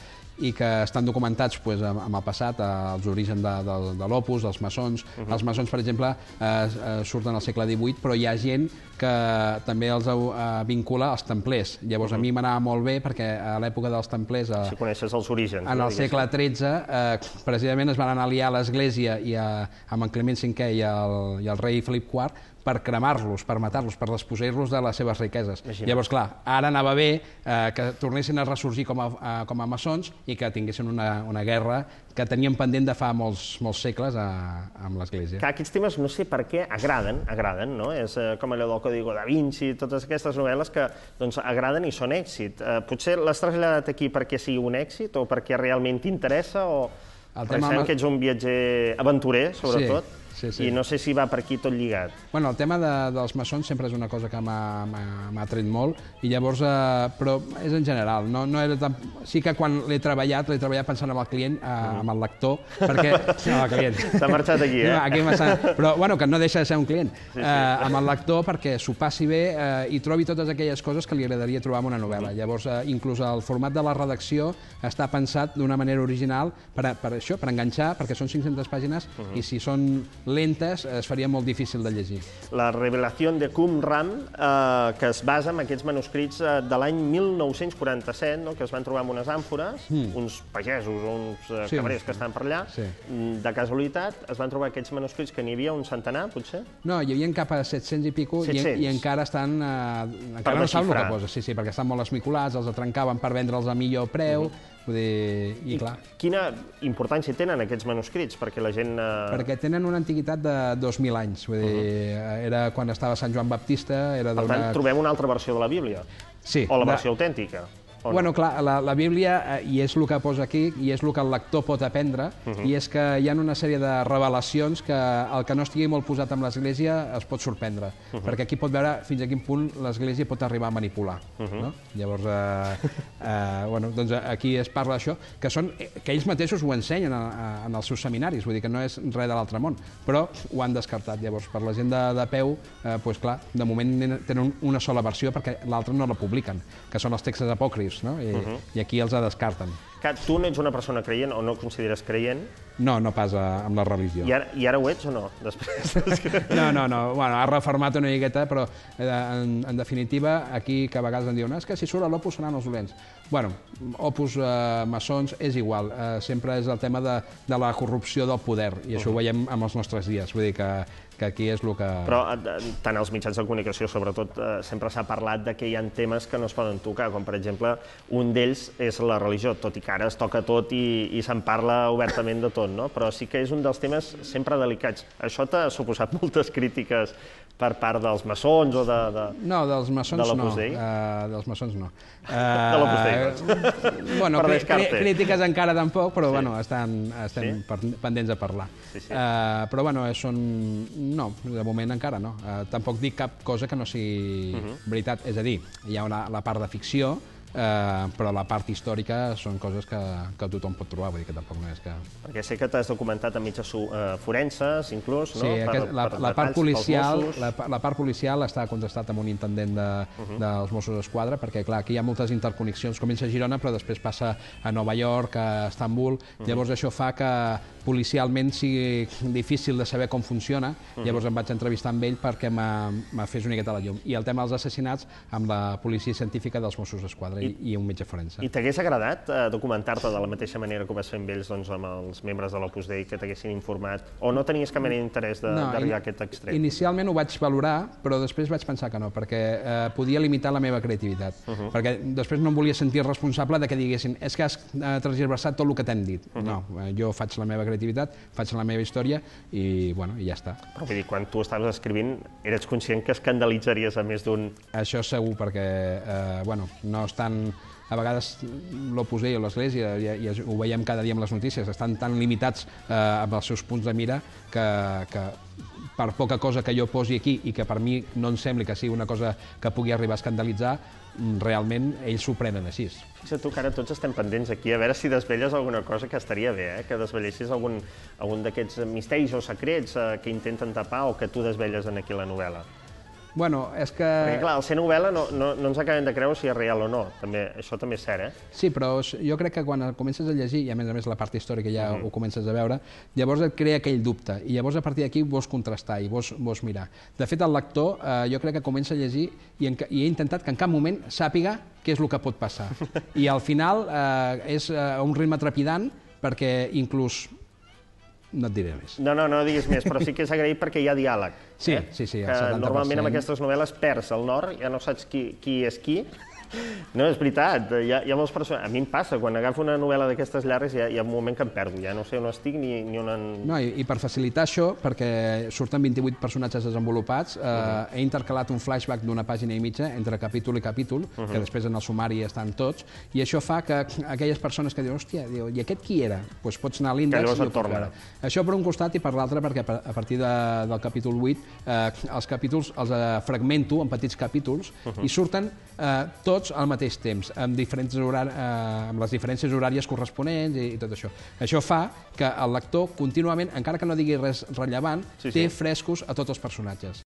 [SPEAKER 13] i que estan documentats pues, amb el passat, els orígens de, de, de l'Opus, dels maçons. Uh -huh. Els maçons, per exemple, eh, eh, surten al segle divuit, però hi ha gent que també els eh, vincula als templers. Llavors, uh -huh. a mi m'anava molt bé, perquè a l'època dels templers... Eh,
[SPEAKER 1] si coneixes els orígens.
[SPEAKER 13] En
[SPEAKER 1] no,
[SPEAKER 13] el segle tretze, eh, precisament es van aliar a l'Església i a, amb en Clement cinquè i el, i el rei Felip quart per cremar-los, per matar-los, per desposseir-los de les seves riqueses.
[SPEAKER 1] Imagina't.
[SPEAKER 13] Llavors, clar, ara anava bé eh, que tornessin a ressorgir com a, a, com a maçons i que tinguessin una, una guerra que tenien pendent de fa molts, molts segles a, amb l'Església.
[SPEAKER 1] Que aquests temes, no sé per què, agraden, agraden, no? És eh, com allò del Código da Vinci, totes aquestes novel·les que doncs, agraden i són èxit. Eh, potser l'has traslladat aquí perquè sigui un èxit o perquè realment t'interessa o...
[SPEAKER 13] El
[SPEAKER 1] perquè
[SPEAKER 13] tema
[SPEAKER 1] sabem
[SPEAKER 13] amb...
[SPEAKER 1] que ets un viatger aventurer, sobretot,
[SPEAKER 13] sí, sí, sí.
[SPEAKER 1] i no sé si va per aquí tot lligat.
[SPEAKER 13] Bueno, el tema de, dels maçons sempre és una cosa que m'ha atret molt, i llavors, eh, però és en general, no, no era tan... Sí que quan l'he treballat, l'he treballat pensant en el client, eh, amb el lector, perquè... No, el client.
[SPEAKER 1] T'ha marxat aquí, eh?
[SPEAKER 13] No, aquí però, bueno, que no deixa de ser un client.
[SPEAKER 1] Sí, sí.
[SPEAKER 13] Eh, amb el lector perquè s'ho passi bé eh, i trobi totes aquelles coses que li agradaria trobar en una novel·la. Llavors, eh, inclús el format de la redacció està pensat d'una manera original per, a, per això, per enganxar, perquè són cinc-centes pàgines, uh-huh. i si són lentes es faria molt difícil de llegir.
[SPEAKER 1] La revelació de Qumran, eh, que es basa en aquests manuscrits eh, de l'any mil nou-cents quaranta-set, no?, que es van trobar en unes àmfores, mm. uns pagesos o uns eh,
[SPEAKER 13] sí,
[SPEAKER 1] cabrers que estan per allà,
[SPEAKER 13] sí.
[SPEAKER 1] de casualitat, es van trobar aquests manuscrits que n'hi havia un centenar, potser?
[SPEAKER 13] No, hi havia cap a set-cents i pico i, i encara estan... Eh, encara no sap el que posa, sí, sí, perquè estan molt esmicolats, els trencaven per vendre'ls a millor preu, mm. Vull dir, i, I clar...
[SPEAKER 1] Quina importància tenen aquests manuscrits? Perquè la gent... Eh...
[SPEAKER 13] Perquè tenen una antiguitat de dos mil anys. Vull dir, uh-huh. Era quan estava Sant Joan Baptista... Era
[SPEAKER 1] per tant, trobem una altra versió de la Bíblia?
[SPEAKER 13] Sí.
[SPEAKER 1] O la
[SPEAKER 13] de...
[SPEAKER 1] versió autèntica?
[SPEAKER 13] Bueno, clar, la, la Bíblia, eh, i és el que posa aquí, i és el que el lector pot aprendre, uh-huh. i és que hi ha una sèrie de revelacions que el que no estigui molt posat amb l'Església es pot sorprendre, uh-huh. perquè aquí pot veure fins a quin punt l'Església pot arribar a manipular. Uh-huh. No? Llavors, eh, eh, bueno, doncs aquí es parla d'això, que, són, que ells mateixos ho ensenyen a, a, en els seus seminaris, vull dir que no és res de l'altre món, però ho han descartat. Llavors, per la gent de, de peu, eh, pues, clar, de moment tenen una sola versió perquè l'altra no la publiquen, que són els textos apòcrifs. No? I, uh-huh. I aquí els descarten.
[SPEAKER 1] Que tu no ets una persona creient o no consideres creient?
[SPEAKER 13] No, no pas a, amb la religió.
[SPEAKER 1] I ara, I ara ho ets o no? Després...
[SPEAKER 13] No, no, no. Bueno, ha reformat una miqueta, però eh, en, en definitiva, aquí que a vegades em diuen és que si surt a l'Opus seran els dolents. Bueno, Opus, eh, maçons, és igual. Eh, sempre és el tema de, de la corrupció del poder, i això uh-huh. ho veiem amb els nostres dies. Vull dir que, que aquí és el que...
[SPEAKER 1] Però tant als mitjans de comunicació, sobretot, eh, sempre s'ha parlat de que hi ha temes que no es poden tocar, com per exemple, un d'ells és la religió, tot i que que ara es toca tot i, i se'n parla obertament de tot, no? Però sí que és un dels temes sempre delicats. Això t'ha suposat moltes crítiques per part dels maçons o de, de
[SPEAKER 13] No, dels maçons
[SPEAKER 1] de
[SPEAKER 13] no.
[SPEAKER 1] l'Opus Dei?
[SPEAKER 13] Uh, dels maçons no. Uh,
[SPEAKER 1] De l'Opus Dei, doncs.
[SPEAKER 13] Bueno,
[SPEAKER 1] Per
[SPEAKER 13] cri
[SPEAKER 1] descarte.
[SPEAKER 13] cri crítiques encara tampoc, però
[SPEAKER 1] Sí.
[SPEAKER 13] bueno, estan, estem
[SPEAKER 1] Sí?
[SPEAKER 13] per- pendents a parlar.
[SPEAKER 1] Sí, sí.
[SPEAKER 13] Uh, però bueno, eh, són... No, de moment encara no. Uh, tampoc dic cap cosa que no sigui
[SPEAKER 1] Mhm.
[SPEAKER 13] veritat. És a dir, hi ha una, la part de ficció, Uh, però la part històrica són coses que, que tothom pot trobar, vull dir que tampoc no és que...
[SPEAKER 1] Perquè sé que t'has documentat amb mitges uh, forenses, inclús, no?
[SPEAKER 13] Sí, aquest, la, la, part policial,
[SPEAKER 1] pels Mossos.
[SPEAKER 13] la, pa- la part policial està contrastat amb un intendent de, uh -huh. dels Mossos d'Esquadra, perquè clar, aquí hi ha moltes interconnexions. Comença a Girona, però després passa a Nova York, a Estambul. Uh -huh. Llavors això fa que policialment sigui difícil de saber com funciona. Uh -huh. Llavors em vaig entrevistar amb ell perquè me fes una miqueta la llum. I el tema dels assassinats amb la policia científica dels Mossos d'Esquadra i, i un metge forense.
[SPEAKER 1] I t'hagués agradat eh, documentar-te de la mateixa manera que ho vas fer amb ells, doncs, amb els membres de l'Opus Dei, que t'haguessin informat? O no tenies cap mena d'interès d'arribar
[SPEAKER 13] No,
[SPEAKER 1] a aquest extrem?
[SPEAKER 13] Inicialment ho vaig valorar, però després vaig pensar que no, perquè eh, podia limitar la meva creativitat.
[SPEAKER 1] Uh -huh.
[SPEAKER 13] Perquè després no em volia sentir responsable de que diguessin és que has eh, transversat tot el que t'hem dit.
[SPEAKER 1] Uh -huh.
[SPEAKER 13] No, eh, jo faig la meva creativitat, faig la meva història i, bueno, i ja està.
[SPEAKER 1] Però vull dir, quan tu estaves escrivint, eres conscient que escandalitzaries a més d'un...
[SPEAKER 13] Això segur, perquè eh, bueno, no estan... A vegades l'Opus Dei o l'Església, i, i ho veiem cada dia amb les notícies, estan tan limitats eh, amb els seus punts de mira que, que per poca cosa que jo posi aquí i que per mi no em sembli que sigui una cosa que pugui arribar a escandalitzar, realment ells s'ho prenen així.
[SPEAKER 1] Fixa't tu que ara tots estem pendents aquí a veure si desvelles alguna cosa, que estaria bé, eh? Que desvellessis algun, algun d'aquests misteris o secrets eh, que intenten tapar o que tu desvelles en aquí la novel·la.
[SPEAKER 13] Bueno, és que...
[SPEAKER 1] Perquè, clar, al ser novel·la no, no, no ens acabem de creure si és real o no. També, això també és cert, eh?
[SPEAKER 13] Sí, però jo crec que quan comences a llegir, i a més a més la part històrica ja
[SPEAKER 1] Mhm.
[SPEAKER 13] ho comences a veure, llavors et crea aquell dubte, i llavors a partir d'aquí vols contrastar i vols, vols mirar. De fet, el lector eh, jo crec que comença a llegir i, en, i he intentat que en cap moment sàpiga què és el que pot passar. I al final eh, és a un ritme trepidant, perquè inclús... No et diré més.
[SPEAKER 1] No, no, no diguis més, però sí que és agraït perquè hi ha diàleg.
[SPEAKER 13] Sí,
[SPEAKER 1] eh?
[SPEAKER 13] sí, sí, el
[SPEAKER 1] que
[SPEAKER 13] setanta per cent.
[SPEAKER 1] normalment amb aquestes novel·les perds el nord, ja no saps qui, qui és qui. No, és veritat, hi ha, hi ha molts personatges... A mi em passa, quan agafo una novel·la d'aquestes llargues hi ha, hi ha un moment que em perdo, ja no sé on estic ni, ni on... En...
[SPEAKER 13] No, i, i per facilitar això, perquè surten vint-i-vuit personatges desenvolupats, eh, uh -huh. he intercalat un flashback d'una pàgina i mitja entre capítol i capítol, uh -huh. que després en el sumari estan tots, i això fa que aquelles persones que diuen, hòstia, diu, i aquest qui era? Doncs pues pots anar a l'índex i ho pots veure. Això per un costat i per l'altre, perquè a partir de, del capítol vuit eh, els capítols els eh, fragmento en petits capítols uh -huh. i surten eh, tots al mateix temps, amb, diferents horar eh, amb les diferències horàries corresponents i, i tot això. Això fa que el lector contínuament, encara que no digui res rellevant, sí, sí. té frescos a tots els personatges.